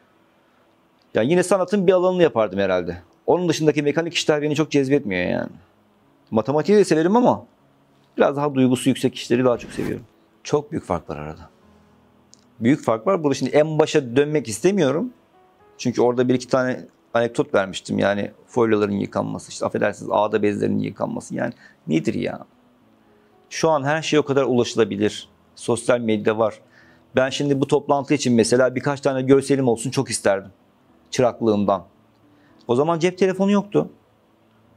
Speaker 1: Yani yine sanatın bir alanını yapardım herhalde. Onun dışındaki mekanik işler beni çok cezbetmiyor yani. Matematiği de severim ama biraz daha duygusu yüksek işleri daha çok seviyorum. Çok büyük fark var arada. Büyük fark var. Burada şimdi en başa dönmek istemiyorum. Çünkü orada bir iki tane anekdot vermiştim. Yani folyoların yıkanması, işte affedersiniz ağda bezlerinin yıkanması. Yani nedir ya? Şu an her şey o kadar ulaşılabilir. Sosyal medya var. Ben şimdi bu toplantı için mesela birkaç tane görselim olsun çok isterdim. Çıraklığımdan. O zaman cep telefonu yoktu.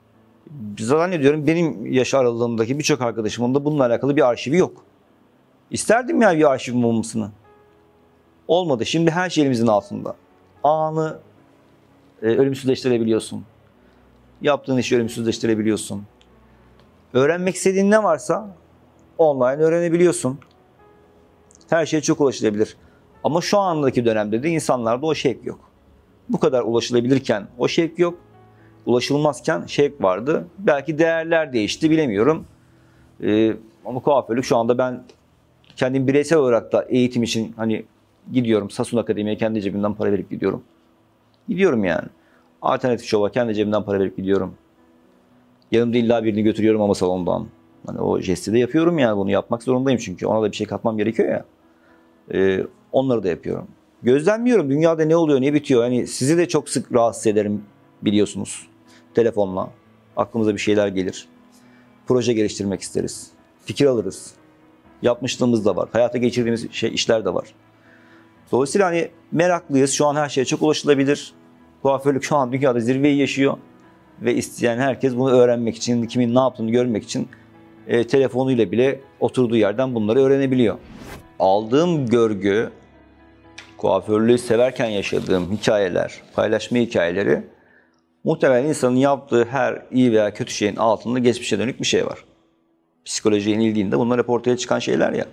Speaker 1: Zannediyorum benim yaş aralığımdaki birçok arkadaşımın da bununla alakalı bir arşivi yok. İsterdim ya bir arşivim olmasını. Olmadı. Şimdi her şey elimizin altında. Anı e, ölümsüzleştirebiliyorsun. Yaptığın işi ölümsüzleştirebiliyorsun. Öğrenmek istediğin ne varsa online öğrenebiliyorsun. Her şey çok ulaşılabilir. Ama şu andaki dönemde de insanlarda o şevk yok. Bu kadar ulaşılabilirken o şevk yok. Ulaşılmazken şevk vardı. Belki değerler değişti, bilemiyorum. Ee, ama kuaförlük şu anda ben kendim bireysel olarak da eğitim için hani gidiyorum. Sasun Akademi'ye kendi cebimden para verip gidiyorum. Gidiyorum yani. Alternatif şova kendi cebimden para verip gidiyorum. Yanımda illa birini götürüyorum ama salondan. Hani o jesti de yapıyorum yani, bunu yapmak zorundayım çünkü ona da bir şey katmam gerekiyor ya. Ee, onları da yapıyorum. Gözlemliyorum dünyada ne oluyor, ne bitiyor. Hani sizi de çok sık rahatsız ederim biliyorsunuz. Telefonla aklımıza bir şeyler gelir. Proje geliştirmek isteriz. Fikir alırız. Yapmışlığımız da var. Hayata geçirdiğimiz şey, işler de var. Dolayısıyla hani meraklıyız. Şu an her şeye çok ulaşılabilir. Kuaförlük şu an dünyada zirveyi yaşıyor. Ve isteyen herkes bunu öğrenmek için, kimin ne yaptığını görmek için e, telefonuyla bile oturduğu yerden bunları öğrenebiliyor. Aldığım görgü, kuaförlüğü severken yaşadığım hikayeler, paylaşma hikayeleri, muhtemelen insanın yaptığı her iyi veya kötü şeyin altında geçmişe dönük bir şey var. Psikolojiye inildiğinde bunlar hep ortaya çıkan şeyler ya.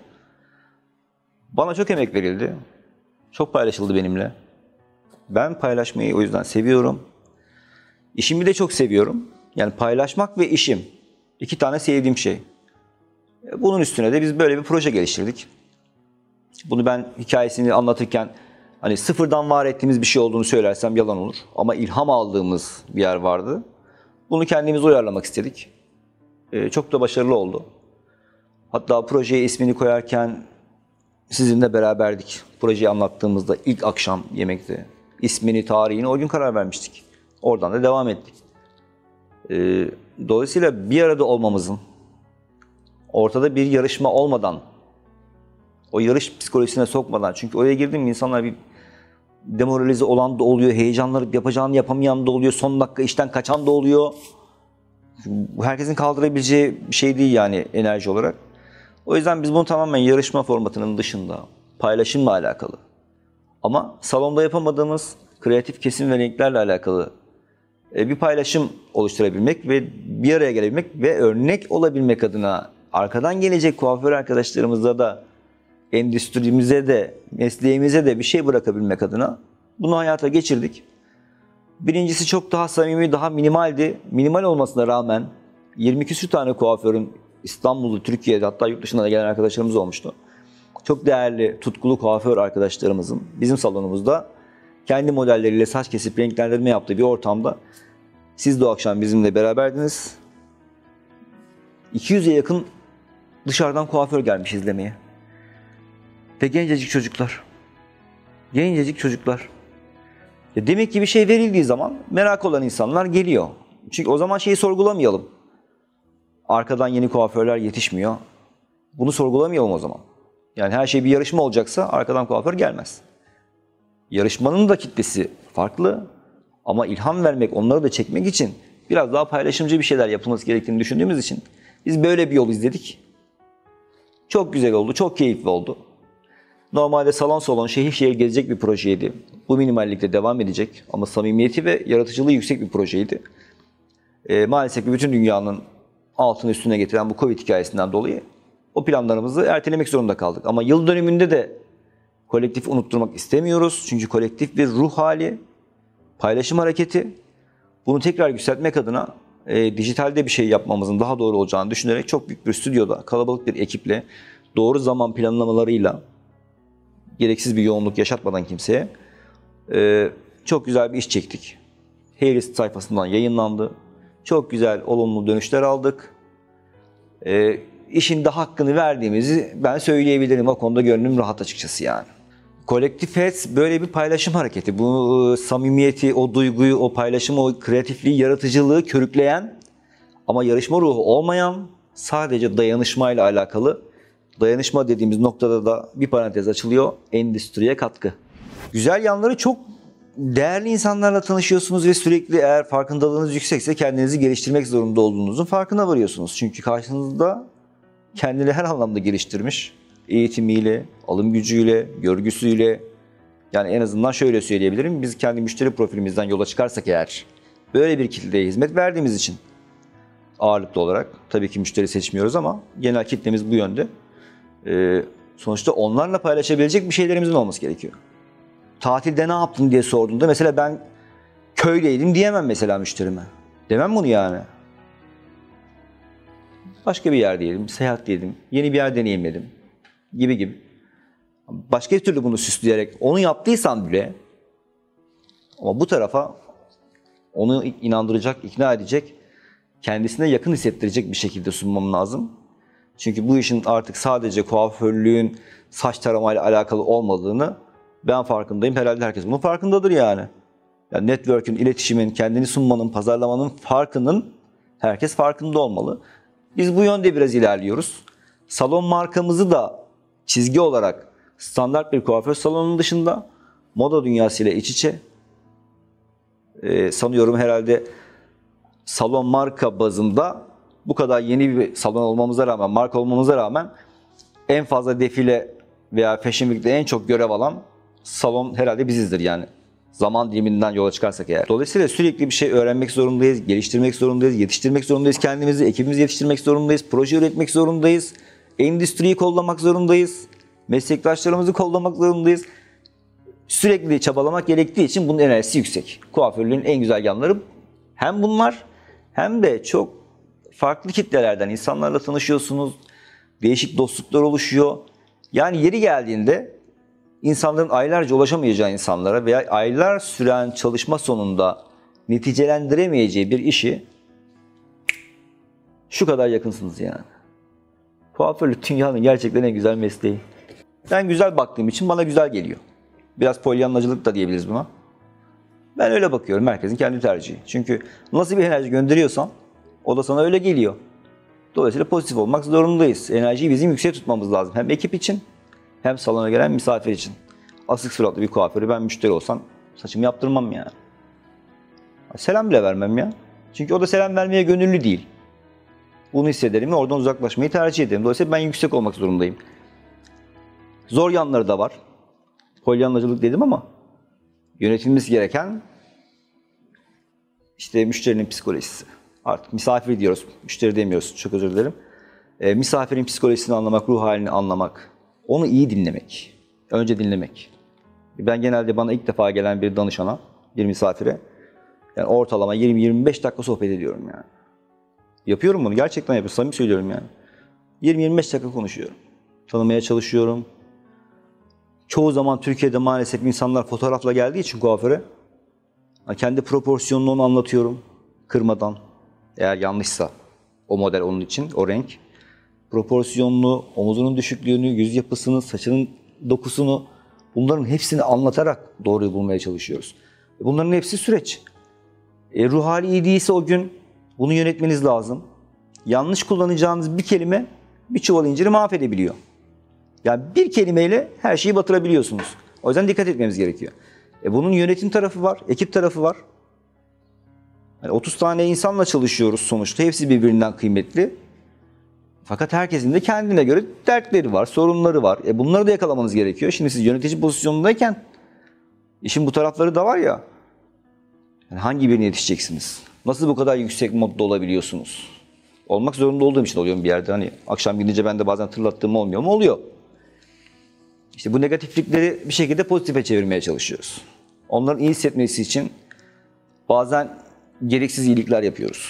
Speaker 1: Bana çok emek verildi. Çok paylaşıldı benimle. Ben paylaşmayı o yüzden seviyorum. İşimi de çok seviyorum. Yani paylaşmak ve işim. İki tane sevdiğim şey. Bunun üstüne de biz böyle bir proje geliştirdik. Bunu ben hikayesini anlatırken hani sıfırdan var ettiğimiz bir şey olduğunu söylersem yalan olur. Ama ilham aldığımız bir yer vardı. Bunu kendimiz uyarlamak istedik. Ee, çok da başarılı oldu. Hatta projeye ismini koyarken sizinle beraberdik. Projeyi anlattığımızda ilk akşam yemekte ismini, tarihini o gün karar vermiştik. Oradan da devam ettik. Ee, dolayısıyla bir arada olmamızın, ortada bir yarışma olmadan, o yarış psikolojisine sokmadan, çünkü oraya girdim mi insanlar bir demoralize olan da oluyor, heyecanlanıp yapacağını yapamayan da oluyor, son dakika işten kaçan da oluyor. Herkesin kaldırabileceği bir şey değil yani enerji olarak. O yüzden biz bunu tamamen yarışma formatının dışında, paylaşımla alakalı ama salonda yapamadığımız kreatif kesim ve renklerle alakalı bir paylaşım oluşturabilmek ve bir araya gelebilmek ve örnek olabilmek adına arkadan gelecek kuaför arkadaşlarımıza da, endüstrimize de, mesleğimize de bir şey bırakabilmek adına bunu hayata geçirdik. Birincisi çok daha samimi, daha minimaldi. Minimal olmasına rağmen yirmi küsur tane kuaförün İstanbul'da, Türkiye'de, hatta yurt dışına da gelen arkadaşlarımız olmuştu. Çok değerli, tutkulu kuaför arkadaşlarımızın bizim salonumuzda kendi modelleriyle saç kesip renklendirme yaptığı bir ortamda siz de o akşam bizimle beraberdiniz. iki yüze yakın dışarıdan kuaför gelmiş izlemeye. Ve gencecik çocuklar. Gencecik çocuklar. Ya demek ki bir şey verildiği zaman merak olan insanlar geliyor. Çünkü o zaman şeyi sorgulamayalım. Arkadan yeni kuaförler yetişmiyor. Bunu sorgulamayalım o zaman. Yani her şey bir yarışma olacaksa arkadan kuaför gelmez. Yarışmanın da kitlesi farklı. Ama ilham vermek, onları da çekmek için biraz daha paylaşımcı bir şeyler yapılması gerektiğini düşündüğümüz için biz böyle bir yol izledik. Çok güzel oldu, çok keyifli oldu. Normalde salon salon, şehir şehir gezecek bir projeydi. Bu minimallikle devam edecek ama samimiyeti ve yaratıcılığı yüksek bir projeydi. E, maalesef ki bütün dünyanın altını üstüne getiren bu Covid hikayesinden dolayı o planlarımızı ertelemek zorunda kaldık. Ama yıl dönümünde de kolektif unutturmak istemiyoruz. Çünkü kolektif bir ruh hali, paylaşım hareketi. Bunu tekrar yükseltmek adına e, dijitalde bir şey yapmamızın daha doğru olacağını düşünerek çok büyük bir stüdyoda, kalabalık bir ekiple, doğru zaman planlamalarıyla, gereksiz bir yoğunluk yaşatmadan kimseye e, çok güzel bir iş çektik. Hairlist sayfasından yayınlandı. Çok güzel, olumlu dönüşler aldık. E, işin de hakkını verdiğimizi ben söyleyebilirim. O konuda gönlüm rahat açıkçası yani. Kolektif Heads böyle bir paylaşım hareketi. Bu e, samimiyeti, o duyguyu, o paylaşımı, o kreatifliği, yaratıcılığı körükleyen ama yarışma ruhu olmayan, sadece dayanışmayla alakalı. Dayanışma dediğimiz noktada da bir parantez açılıyor. Endüstriye katkı. Güzel yanları çok değerli insanlarla tanışıyorsunuz ve sürekli eğer farkındalığınız yüksekse kendinizi geliştirmek zorunda olduğunuzun farkına varıyorsunuz. Çünkü karşınızda kendini her anlamda geliştirmiş, eğitimiyle, alım gücüyle, görgüsüyle, yani en azından şöyle söyleyebilirim, biz kendi müşteri profilimizden yola çıkarsak eğer, böyle bir kitleye hizmet verdiğimiz için ağırlıklı olarak, tabii ki müşteri seçmiyoruz ama genel kitlemiz bu yönde. Ee, sonuçta onlarla paylaşabilecek bir şeylerimizin olması gerekiyor. Tatilde ne yaptın diye sorduğunda mesela ben köydeydim diyemem mesela müşterime. Demem bunu yani. Başka bir yerdeydim, seyahatteydim, yeni bir yer deneyimledim gibi gibi. Başka bir türlü bunu süsleyerek onu yaptıysam bile ama bu tarafa onu inandıracak, ikna edecek, kendisine yakın hissettirecek bir şekilde sunmam lazım. Çünkü bu işin artık sadece kuaförlüğün saç taramayla alakalı olmadığını ben farkındayım. Herhalde herkes bunun farkındadır yani. Yani network'ün, iletişimin, kendini sunmanın, pazarlamanın farkının herkes farkında olmalı. Biz bu yönde biraz ilerliyoruz. Salon markamızı da çizgi olarak standart bir kuaför salonunun dışında moda dünyasıyla iç içe. Ee, sanıyorum herhalde salon marka bazında bu kadar yeni bir salon olmamıza rağmen, marka olmamıza rağmen en fazla defile veya Fashion Week'te en çok görev alan salon herhalde bizizdir yani. Zaman diliminden yola çıkarsak eğer. Dolayısıyla sürekli bir şey öğrenmek zorundayız, geliştirmek zorundayız, yetiştirmek zorundayız kendimizi, ekibimizi yetiştirmek zorundayız, proje üretmek zorundayız, endüstriyi kollamak zorundayız, meslektaşlarımızı kollamak zorundayız. Sürekli çabalamak gerektiği için bunun enerjisi yüksek. Kuaförlüğün en güzel yanları hem bunlar hem de çok farklı kitlelerden insanlarla tanışıyorsunuz, değişik dostluklar oluşuyor. Yani yeri geldiğinde insanların aylarca ulaşamayacağı insanlara veya aylar süren çalışma sonunda neticelendiremeyeceği bir işi şu kadar yakınsınız yani. Kuaförlük dünyanın gerçekten en güzel mesleği. Ben güzel baktığım için bana güzel geliyor. Biraz polyanlacılık da diyebiliriz buna. Ben öyle bakıyorum. Herkesin kendi tercihi. Çünkü nasıl bir enerji gönderiyorsan o da sana öyle geliyor. Dolayısıyla pozitif olmak zorundayız. Enerjiyi bizim yüksek tutmamız lazım. Hem ekip için hem salona gelen misafir için. Asık suratlı bir kuaförü ben müşteri olsam saçımı yaptırmam yani. Selam bile vermem ya. Çünkü o da selam vermeye gönüllü değil. Bunu hissederim ve oradan uzaklaşmayı tercih ederim. Dolayısıyla ben yüksek olmak zorundayım. Zor yanları da var. Polyanlacılık dedim ama yönetilmesi gereken işte müşterinin psikolojisi. Artık misafir diyoruz, müşteri demiyoruz. Çok özür dilerim. E, misafirin psikolojisini anlamak, ruh halini anlamak, onu iyi dinlemek. Önce dinlemek. Ben genelde bana ilk defa gelen bir danışana, bir misafire yani ortalama yirmi yirmi beş dakika sohbet ediyorum yani. Yapıyorum bunu, gerçekten yapıyorum. Samimi söylüyorum yani. yirmi yirmi beş dakika konuşuyorum. Tanımaya çalışıyorum. Çoğu zaman Türkiye'de maalesef insanlar fotoğrafla geldiği için kuaföre kendi proporsiyonunu onu anlatıyorum. Kırmadan. Eğer yanlışsa o model onun için, o renk. Proporsiyonunu, omuzunun düşüklüğünü, yüz yapısını, saçının dokusunu bunların hepsini anlatarak doğruyu bulmaya çalışıyoruz. Bunların hepsi süreç. E, ruh hali iyi değilse o gün bunu yönetmeniz lazım. Yanlış kullanacağınız bir kelime bir çuval inciri mahvedebiliyor. Yani bir kelimeyle her şeyi batırabiliyorsunuz. O yüzden dikkat etmemiz gerekiyor. E bunun yönetim tarafı var, ekip tarafı var. Yani otuz tane insanla çalışıyoruz sonuçta. Hepsi birbirinden kıymetli. Fakat herkesin de kendine göre dertleri var, sorunları var. E bunları da yakalamanız gerekiyor. Şimdi siz yönetici pozisyonundayken işin bu tarafları da var ya. Yani hangi birine yetişeceksiniz? Nasıl bu kadar yüksek modda olabiliyorsunuz? Olmak zorunda olduğum için oluyorum bir yerde. Hani akşam gidince ben de bazen hatırlattığım olmuyor mu? Oluyor. İşte bu negatiflikleri bir şekilde pozitife çevirmeye çalışıyoruz. Onların iyi hissetmesi için bazen gereksiz iyilikler yapıyoruz.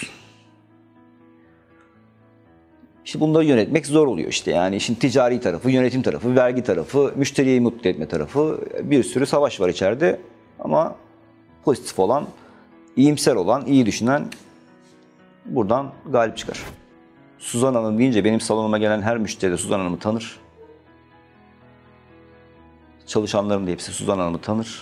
Speaker 1: İşte bunları yönetmek zor oluyor işte. Yani işin ticari tarafı, yönetim tarafı, vergi tarafı, müşteriyi mutlu etme tarafı, bir sürü savaş var içeride. Ama pozitif olan, iyimser olan, iyi düşünen buradan galip çıkar. Suzan Hanım deyince benim salonuma gelen her müşteri de Suzan Hanım'ı tanır. Çalışanlarım da hepsi Suzan Hanım'ı tanır.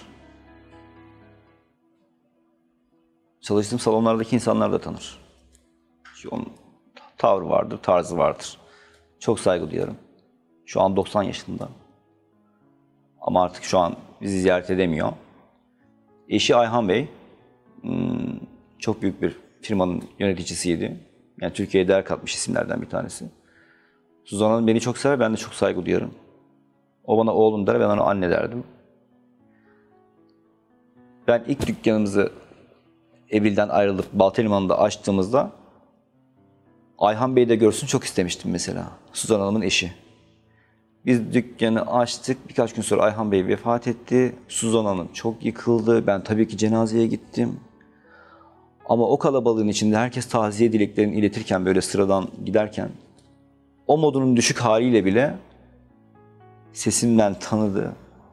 Speaker 1: Çalıştığım salonlardaki insanlar da tanır. Çünkü onun tavrı vardır, tarzı vardır. Çok saygı duyarım. Şu an doksan yaşında. Ama artık şu an bizi ziyaret edemiyor. Eşi Ayhan Bey. Çok büyük bir firmanın yöneticisiydi. Yani Türkiye'ye değer katmış isimlerden bir tanesi. Suzan Hanım beni çok sever, ben de çok saygı duyarım. O bana oğlum der, ben ona anne derdim. Ben ilk dükkanımızı Evril'den ayrılıp Baltaliman'da açtığımızda Ayhan Bey de görsün çok istemiştim mesela. Suzan Hanım'ın eşi. Biz dükkanı açtık. Birkaç gün sonra Ayhan Bey vefat etti. Suzan Hanım çok yıkıldı. Ben tabii ki cenazeye gittim. Ama o kalabalığın içinde herkes taziye dileklerini iletirken, böyle sıradan giderken, o modunun düşük haliyle bile sesimden tanıdı.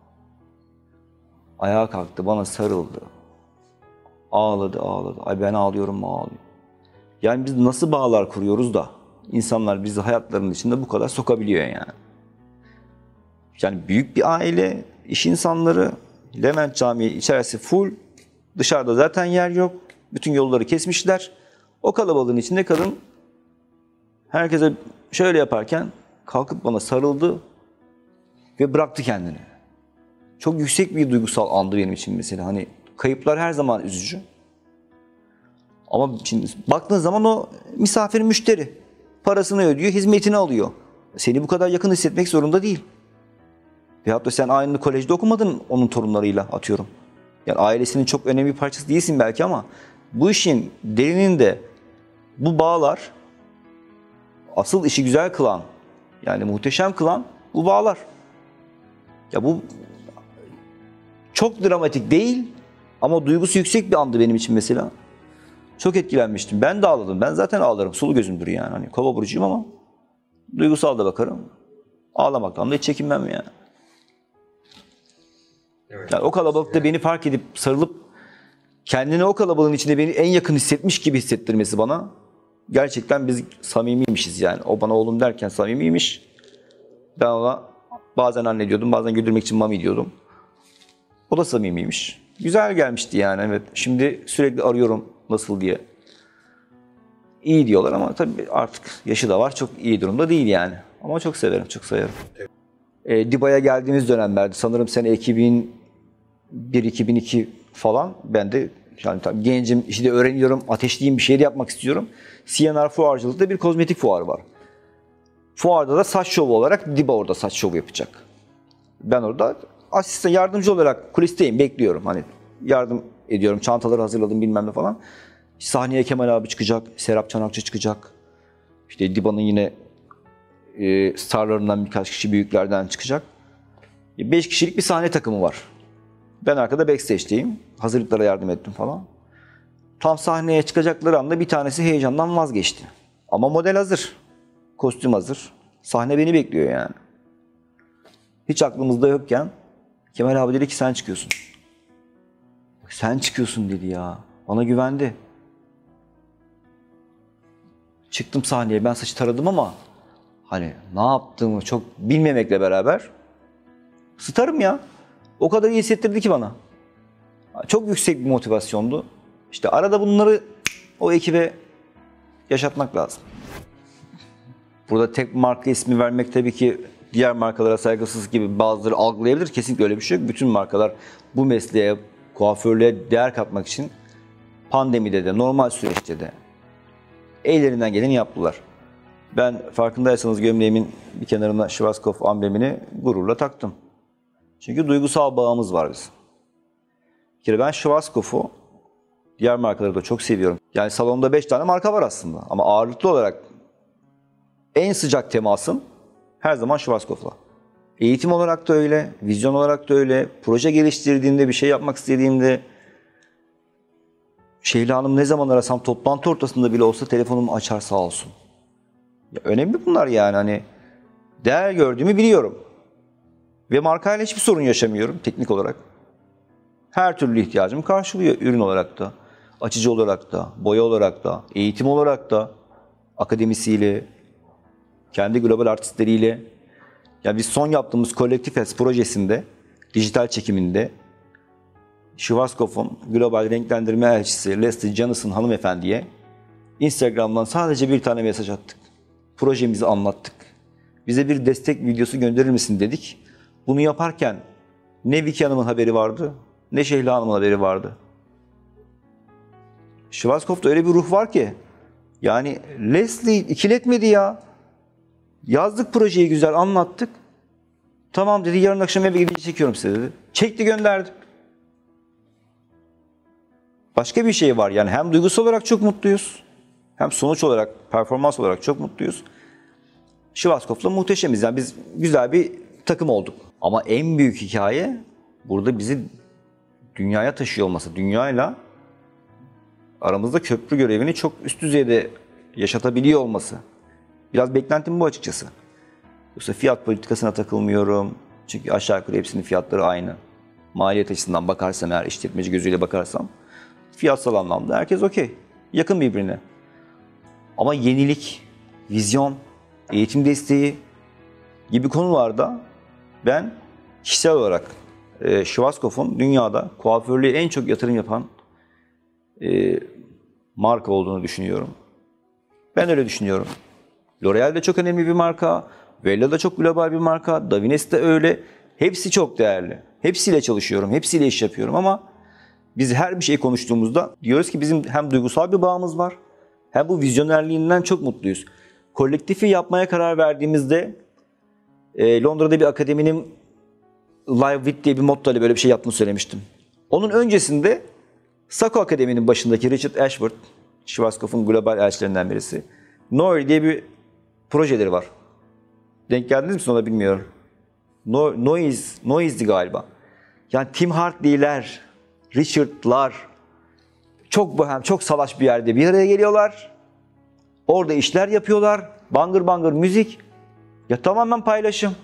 Speaker 1: Ayağa kalktı, bana sarıldı. Ağladı, ağladı. Ay ben ağlıyorum mu ağlıyor. Yani biz nasıl bağlar kuruyoruz da insanlar bizi hayatlarının içinde bu kadar sokabiliyor yani. Yani büyük bir aile, iş insanları, Levent Camii içerisi full, dışarıda zaten yer yok. Bütün yolları kesmişler. O kalabalığın içinde kadın herkese şöyle yaparken kalkıp bana sarıldı ve bıraktı kendini. Çok yüksek bir duygusal andı benim için mesela. Hani kayıplar her zaman üzücü. Ama şimdi baktığın zaman o misafir müşteri. Parasını ödüyor, hizmetini alıyor. Seni bu kadar yakın hissetmek zorunda değil. Veyahut da sen aynı kolejde okumadın onun torunlarıyla, atıyorum. Yani ailesinin çok önemli bir parçası değilsin belki ama bu işin derininde bu bağlar, asıl işi güzel kılan, yani muhteşem kılan bu bağlar. Ya bu çok dramatik değil ama duygusu yüksek bir andı benim için mesela. Çok etkilenmiştim. Ben de ağladım. Ben zaten ağlarım. Sulu gözümdür yani. Hani kova burcuyum ama duygusal da bakarım. Ağlamaktan da hiç çekinmem yani.
Speaker 2: Evet.
Speaker 1: Yani o kalabalıkta beni fark edip sarılıp kendini o kalabalığın içinde beni en yakın hissetmiş gibi hissettirmesi bana, gerçekten biz samimiymişiz yani. O bana oğlum derken samimiymiş. Ben ona bazen anne diyordum, bazen güldürmek için mami diyordum. O da samimiymiş. Güzel gelmişti yani, evet. Şimdi sürekli arıyorum nasıl diye. İyi diyorlar ama tabii artık yaşı da var. Çok iyi durumda değil yani. Ama çok severim, çok sayarım.
Speaker 2: Evet.
Speaker 1: E, Diba'ya geldiğimiz dönemlerde sanırım sene iki bin bir iki bin iki falan, ben de yani tabii gencim, işte öğreniyorum, ateşliyim, bir şey de yapmak istiyorum. C N R Fuarcılık'ta bir kozmetik fuarı var. Fuarda da saç şovu olarak Diba orada saç şovu yapacak. Ben orada asistan, yardımcı olarak kulisteyim, bekliyorum. Hani yardım ediyorum, çantaları hazırladım bilmem ne falan. Sahneye Kemal abi çıkacak, Serap Çanakçı çıkacak. İşte Diba'nın yine e, starlarından birkaç kişi, büyüklerden çıkacak. Beş kişilik bir sahne takımı var. Ben arkada backstage'deyim. Hazırlıklara yardım ettim falan. Tam sahneye çıkacakları anda bir tanesi heyecandan vazgeçti. Ama model hazır. Kostüm hazır. Sahne beni bekliyor yani. Hiç aklımızda yokken Kemal abi dedi ki sen çıkıyorsun. Sen çıkıyorsun dedi ya. Bana güvendi. Çıktım sahneye. Ben saçı taradım ama hani ne yaptığımı çok bilmemekle beraber starım ya. O kadar iyi hissettirdi ki bana. Çok yüksek bir motivasyondu. İşte arada bunları o ekibe yaşatmak lazım. Burada tek marka ismi vermek tabii ki diğer markalara saygısızlık gibi bazıları algılayabilir. Kesinlikle öyle bir şey yok. Bütün markalar bu mesleğe, kuaförlüğe değer katmak için pandemide de, normal süreçte de ellerinden geleni yaptılar. Ben farkındaysanız gömleğimin bir kenarına Schwarzkopf amblemini gururla taktım. Çünkü duygusal bağımız var bizim. Bir kere ben Schwarzkopf'u, diğer markaları da çok seviyorum. Yani salonda beş tane marka var aslında. Ama ağırlıklı olarak en sıcak temasım her zaman Schwarzkopf'la. Eğitim olarak da öyle, vizyon olarak da öyle. Proje geliştirdiğimde, bir şey yapmak istediğimde, Şehla Hanım ne zaman arasam toplantı ortasında bile olsa telefonumu açar sağ olsun. Ya önemli bunlar yani, hani değer gördüğümü biliyorum. Ve markayla hiçbir sorun yaşamıyorum teknik olarak. Her türlü ihtiyacımı karşılıyor ürün olarak da, açıcı olarak da, boya olarak da, eğitim olarak da, akademisiyle, kendi global artistleriyle. Yani biz son yaptığımız Kolektif Es projesinde, dijital çekiminde Schwarzkopf'un global renklendirme elçisi Leslie Jonathan hanımefendiye Instagram'dan sadece bir tane mesaj attık. Projemizi anlattık. Bize bir destek videosu gönderir misin dedik. Bunu yaparken ne Vicky Hanım'ın haberi vardı, ne Şehla Hanım'ın haberi vardı. Schwarzkopf'ta öyle bir ruh var ki. Yani Leslie ikiletmedi ya. Yazdık projeyi, güzel anlattık. Tamam dedi, yarın akşam eve gidince çekiyorum size dedi. Çekti, gönderdi. Başka bir şey var yani, hem duygusal olarak çok mutluyuz. Hem sonuç olarak, performans olarak çok mutluyuz. Schwarzkopf'la muhteşemiz. Yani biz güzel bir takım olduk. Ama en büyük hikaye burada bizi dünyaya taşıyor olması. Dünyayla aramızda köprü görevini çok üst düzeyde yaşatabiliyor olması. Biraz beklentim bu açıkçası. Yoksa fiyat politikasına takılmıyorum. Çünkü aşağı yukarı hepsinin fiyatları aynı. Maliyet açısından bakarsam, eğer işletmeci gözüyle bakarsam, fiyatsal anlamda herkes okey. Yakın birbirine. Ama yenilik, vizyon, eğitim desteği gibi konularda ben kişisel olarak e, Schwarzkopf'un dünyada kuaförlüğe en çok yatırım yapan e, marka olduğunu düşünüyorum. Ben öyle düşünüyorum. L'Oreal de çok önemli bir marka. Vella da çok global bir marka. Davines de öyle. Hepsi çok değerli. Hepsiyle çalışıyorum. Hepsiyle iş yapıyorum ama biz her bir şey konuştuğumuzda diyoruz ki bizim hem duygusal bir bağımız var, hem bu vizyonerliğinden çok mutluyuz. Kolektifi yapmaya karar verdiğimizde e, Londra'da bir akademinin Live With diye bir motto ile böyle bir şey yaptığını söylemiştim. Onun öncesinde Sako Akademi'nin başındaki Richard Ashworth, Schwarzkopf'un global elçilerinden birisi, Noir diye bir projeleri var. Denk geldiniz mi ona bilmiyorum. No, Noise, Noise'di galiba. Yani Tim Hartley'ler, Richard'lar çok bohem, çok salaş bir yerde bir araya geliyorlar. Orada işler yapıyorlar. Bangır bangır müzik. Ya tamamen paylaşım.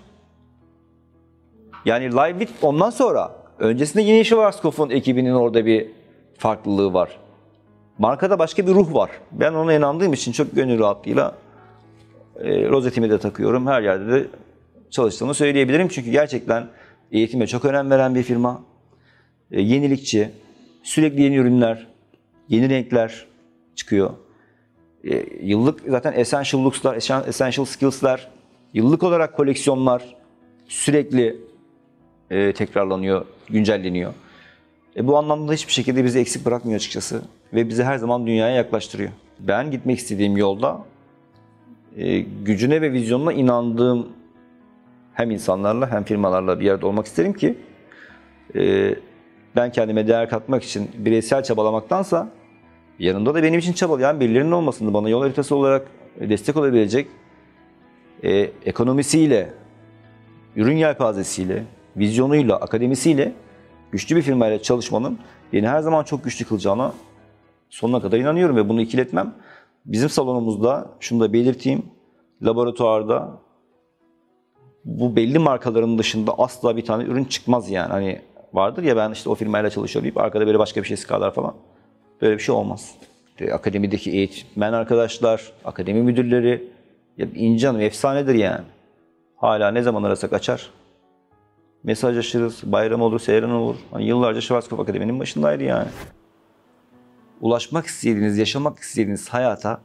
Speaker 1: Yani Live With ondan sonra, öncesinde yine Schwarzkopf'un ekibinin orada bir farklılığı var. Markada başka bir ruh var. Ben ona inandığım için çok gönül rahatlığıyla e, rozetimi de takıyorum. Her yerde de çalıştığımı söyleyebilirim. Çünkü gerçekten eğitime çok önem veren bir firma. E, yenilikçi, sürekli yeni ürünler, yeni renkler çıkıyor. E, yıllık zaten essential looks'lar, essential skills'lar, yıllık olarak koleksiyonlar sürekli e, tekrarlanıyor, güncelleniyor. E, bu anlamda hiçbir şekilde bizi eksik bırakmıyor açıkçası. Ve bizi her zaman dünyaya yaklaştırıyor. Ben gitmek istediğim yolda e, gücüne ve vizyonuna inandığım hem insanlarla hem firmalarla bir yerde olmak isterim ki e, ben kendime değer katmak için bireysel çabalamaktansa yanımda da benim için çabalayan birilerinin olmasını, bana yol haritası olarak destek olabilecek, e, ekonomisiyle, ürün yelpazesiyle, vizyonuyla, akademisiyle güçlü bir firmayla çalışmanın beni her zaman çok güçlü kılacağına sonuna kadar inanıyorum ve bunu ikiletmem. Bizim salonumuzda, şunu da belirteyim, laboratuvarda bu belli markaların dışında asla bir tane ürün çıkmaz yani. Hani vardır ya, ben işte o firmayla çalışıyorum deyip arkada böyle başka bir şey sıkarlar falan. Böyle bir şey olmaz. İşte akademideki eğitmen arkadaşlar, akademi müdürleri, ya İnci Hanım efsanedir yani. Hala ne zaman arasak açar. Mesajlaşırız, bayram olur, seyran olur. Hani yıllarca Schwarzkopf Akademi'nin başındaydı yani. Ulaşmak istediğiniz, yaşamak istediğiniz hayata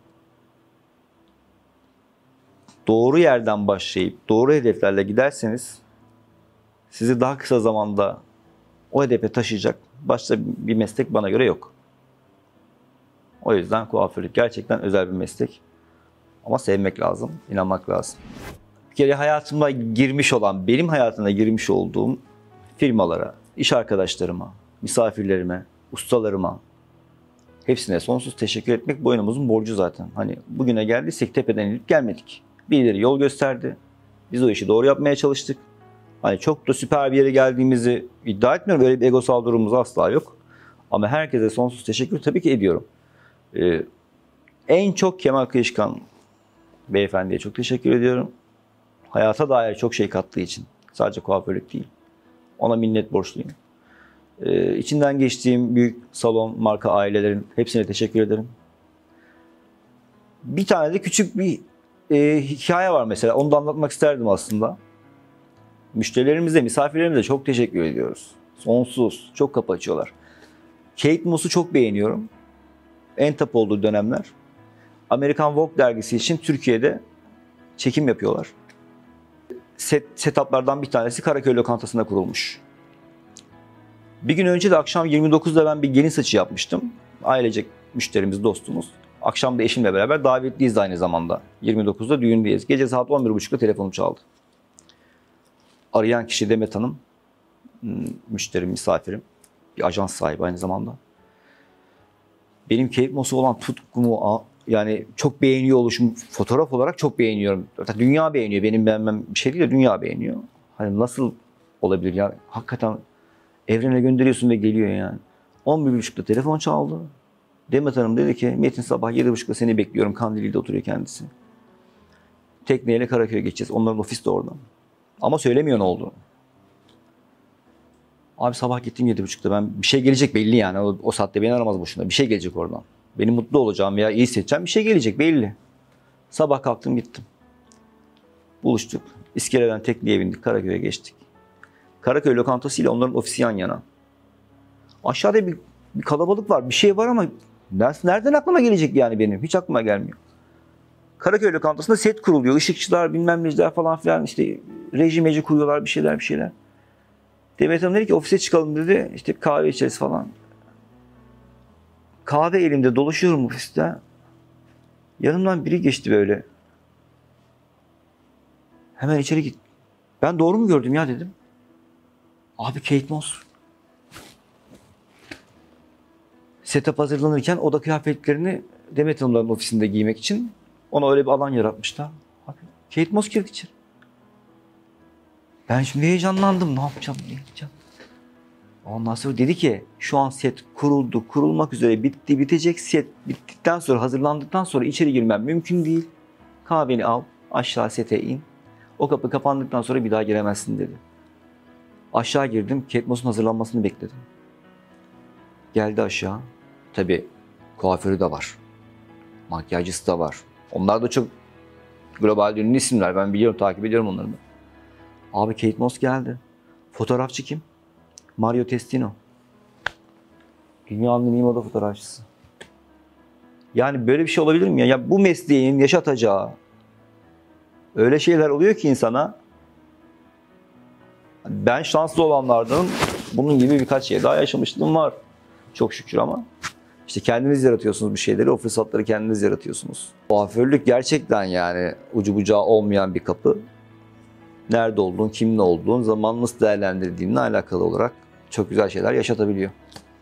Speaker 1: doğru yerden başlayıp doğru hedeflerle giderseniz sizi daha kısa zamanda o hedefe taşıyacak başka bir meslek bana göre yok. O yüzden kuaförlük gerçekten özel bir meslek. Ama sevmek lazım, inanmak lazım. Bir kere hayatıma girmiş olan, benim hayatıma girmiş olduğum firmalara, iş arkadaşlarıma, misafirlerime, ustalarıma, hepsine sonsuz teşekkür etmek boynumuzun borcu zaten. Hani bugüne geldiysek tepeden inip gelmedik. Birileri yol gösterdi. Biz o işi doğru yapmaya çalıştık. Hani çok da süper bir yere geldiğimizi iddia etmiyorum. Böyle bir egosal durumumuz asla yok. Ama herkese sonsuz teşekkür tabii ki ediyorum. Ee, en çok Kemal Kıyışkan beyefendiye çok teşekkür ediyorum. Hayata dair çok şey kattığı için. Sadece kuaförlük değil. Ona minnet borçluyum. Ee, içinden geçtiğim büyük salon, marka ailelerin hepsine teşekkür ederim. Bir tane de küçük bir e, hikaye var mesela. Onu da anlatmak isterdim aslında. Müşterilerimize, misafirlerimize çok teşekkür ediyoruz. Sonsuz. Çok kapı açıyorlar. Kate Moss'u çok beğeniyorum. En top olduğu dönemler. Amerikan Vogue dergisi için Türkiye'de çekim yapıyorlar. Set, setuplardan bir tanesi Karaköy lokantasında kurulmuş. Bir gün önce de akşam yirmi dokuzda ben bir gelin saçı yapmıştım. Ailecek müşterimiz, dostumuz. Akşam da eşimle beraber davetliyiz de aynı zamanda. yirmi dokuzda düğündeyiz. Gece saat on bir buçukta telefonum çaldı. Arayan kişi Demet Hanım. Müşterim, misafirim. Bir ajans sahibi aynı zamanda. Benim Kate Moss'a olan tutkumu, yani çok beğeniyor oluşum, fotoğraf olarak çok beğeniyorum. Zaten dünya beğeniyor. Benim beğenmem bir şey değil de dünya beğeniyor. Hani nasıl olabilir ya? Hakikaten evrene gönderiyorsun ve geliyor yani. on bir buçukta telefon çaldı. Demet Hanım dedi ki Metin sabah yedi buçukta seni bekliyorum. Kandili'de oturuyor kendisi. Tekneyle Karaköy'e geçeceğiz. Onların ofisi de orada. Ama söylemiyor ne olduğunu. Abi sabah gittim yedi buçukta. Ben bir şey gelecek belli yani. O, o saatte beni aramaz boşuna. Bir şey gelecek oradan. Benim mutlu olacağım veya iyi hissedeceğim bir şey gelecek belli. Sabah kalktım gittim. Buluştuk. İskele'den tekneye bindik. Karaköy'e geçtik. Karaköy lokantası ile onların ofisi yan yana. Aşağıda bir, bir kalabalık var. Bir şey var ama nereden aklıma gelecek yani benim? Hiç aklıma gelmiyor. Karaköy lokantasında set kuruluyor. Işıkçılar, bilmem neciler falan filan. İşte reji meci kuruyorlar bir şeyler bir şeyler. Demet Hanım dedi ki ofise çıkalım dedi. İşte kahve içeriz falan. Kahve elimde dolaşıyorum ofiste. Yanımdan biri geçti böyle. Hemen içeri git. Ben doğru mu gördüm ya dedim. Abi Kate Moss. Setup hazırlanırken oda kıyafetlerini Demet Hanım'ların ofisinde giymek için ona öyle bir alan yaratmışlar. Abi Kate Moss girdi içeri. Ben şimdi heyecanlandım. Ne yapacağım, ne yapacağım? Ondan sonra dedi ki şu an set kuruldu, kurulmak üzere bitti, bitecek. Set bittikten sonra, hazırlandıktan sonra içeri girmem mümkün değil. Kahveni al, aşağı sete in. O kapı kapandıktan sonra bir daha giremezsin dedi. Aşağı girdim, Kate Moss'un hazırlanmasını bekledim. Geldi aşağı. Tabii kuaförü de var. Makyajcısı da var. Onlar da çok global ünlü isimler. Ben biliyorum, takip ediyorum onları da. Abi Kate Moss geldi. Fotoğrafçı kim? Mario Testino. Dünyanın en iyi moda fotoğrafçısı. Yani böyle bir şey olabilir mi ya? Ya bu mesleğin yaşatacağı öyle şeyler oluyor ki insana. Ben şanslı olanlardan bunun gibi birkaç şey daha yaşamışlığım var. Çok şükür ama. İşte kendiniz yaratıyorsunuz bir şeyleri, o fırsatları kendiniz yaratıyorsunuz. Kuaförlük gerçekten yani ucu bucağı olmayan bir kapı. Nerede olduğun, kimle olduğun, zamanı nasıl değerlendirdiğinle alakalı olarak çok güzel şeyler yaşatabiliyor.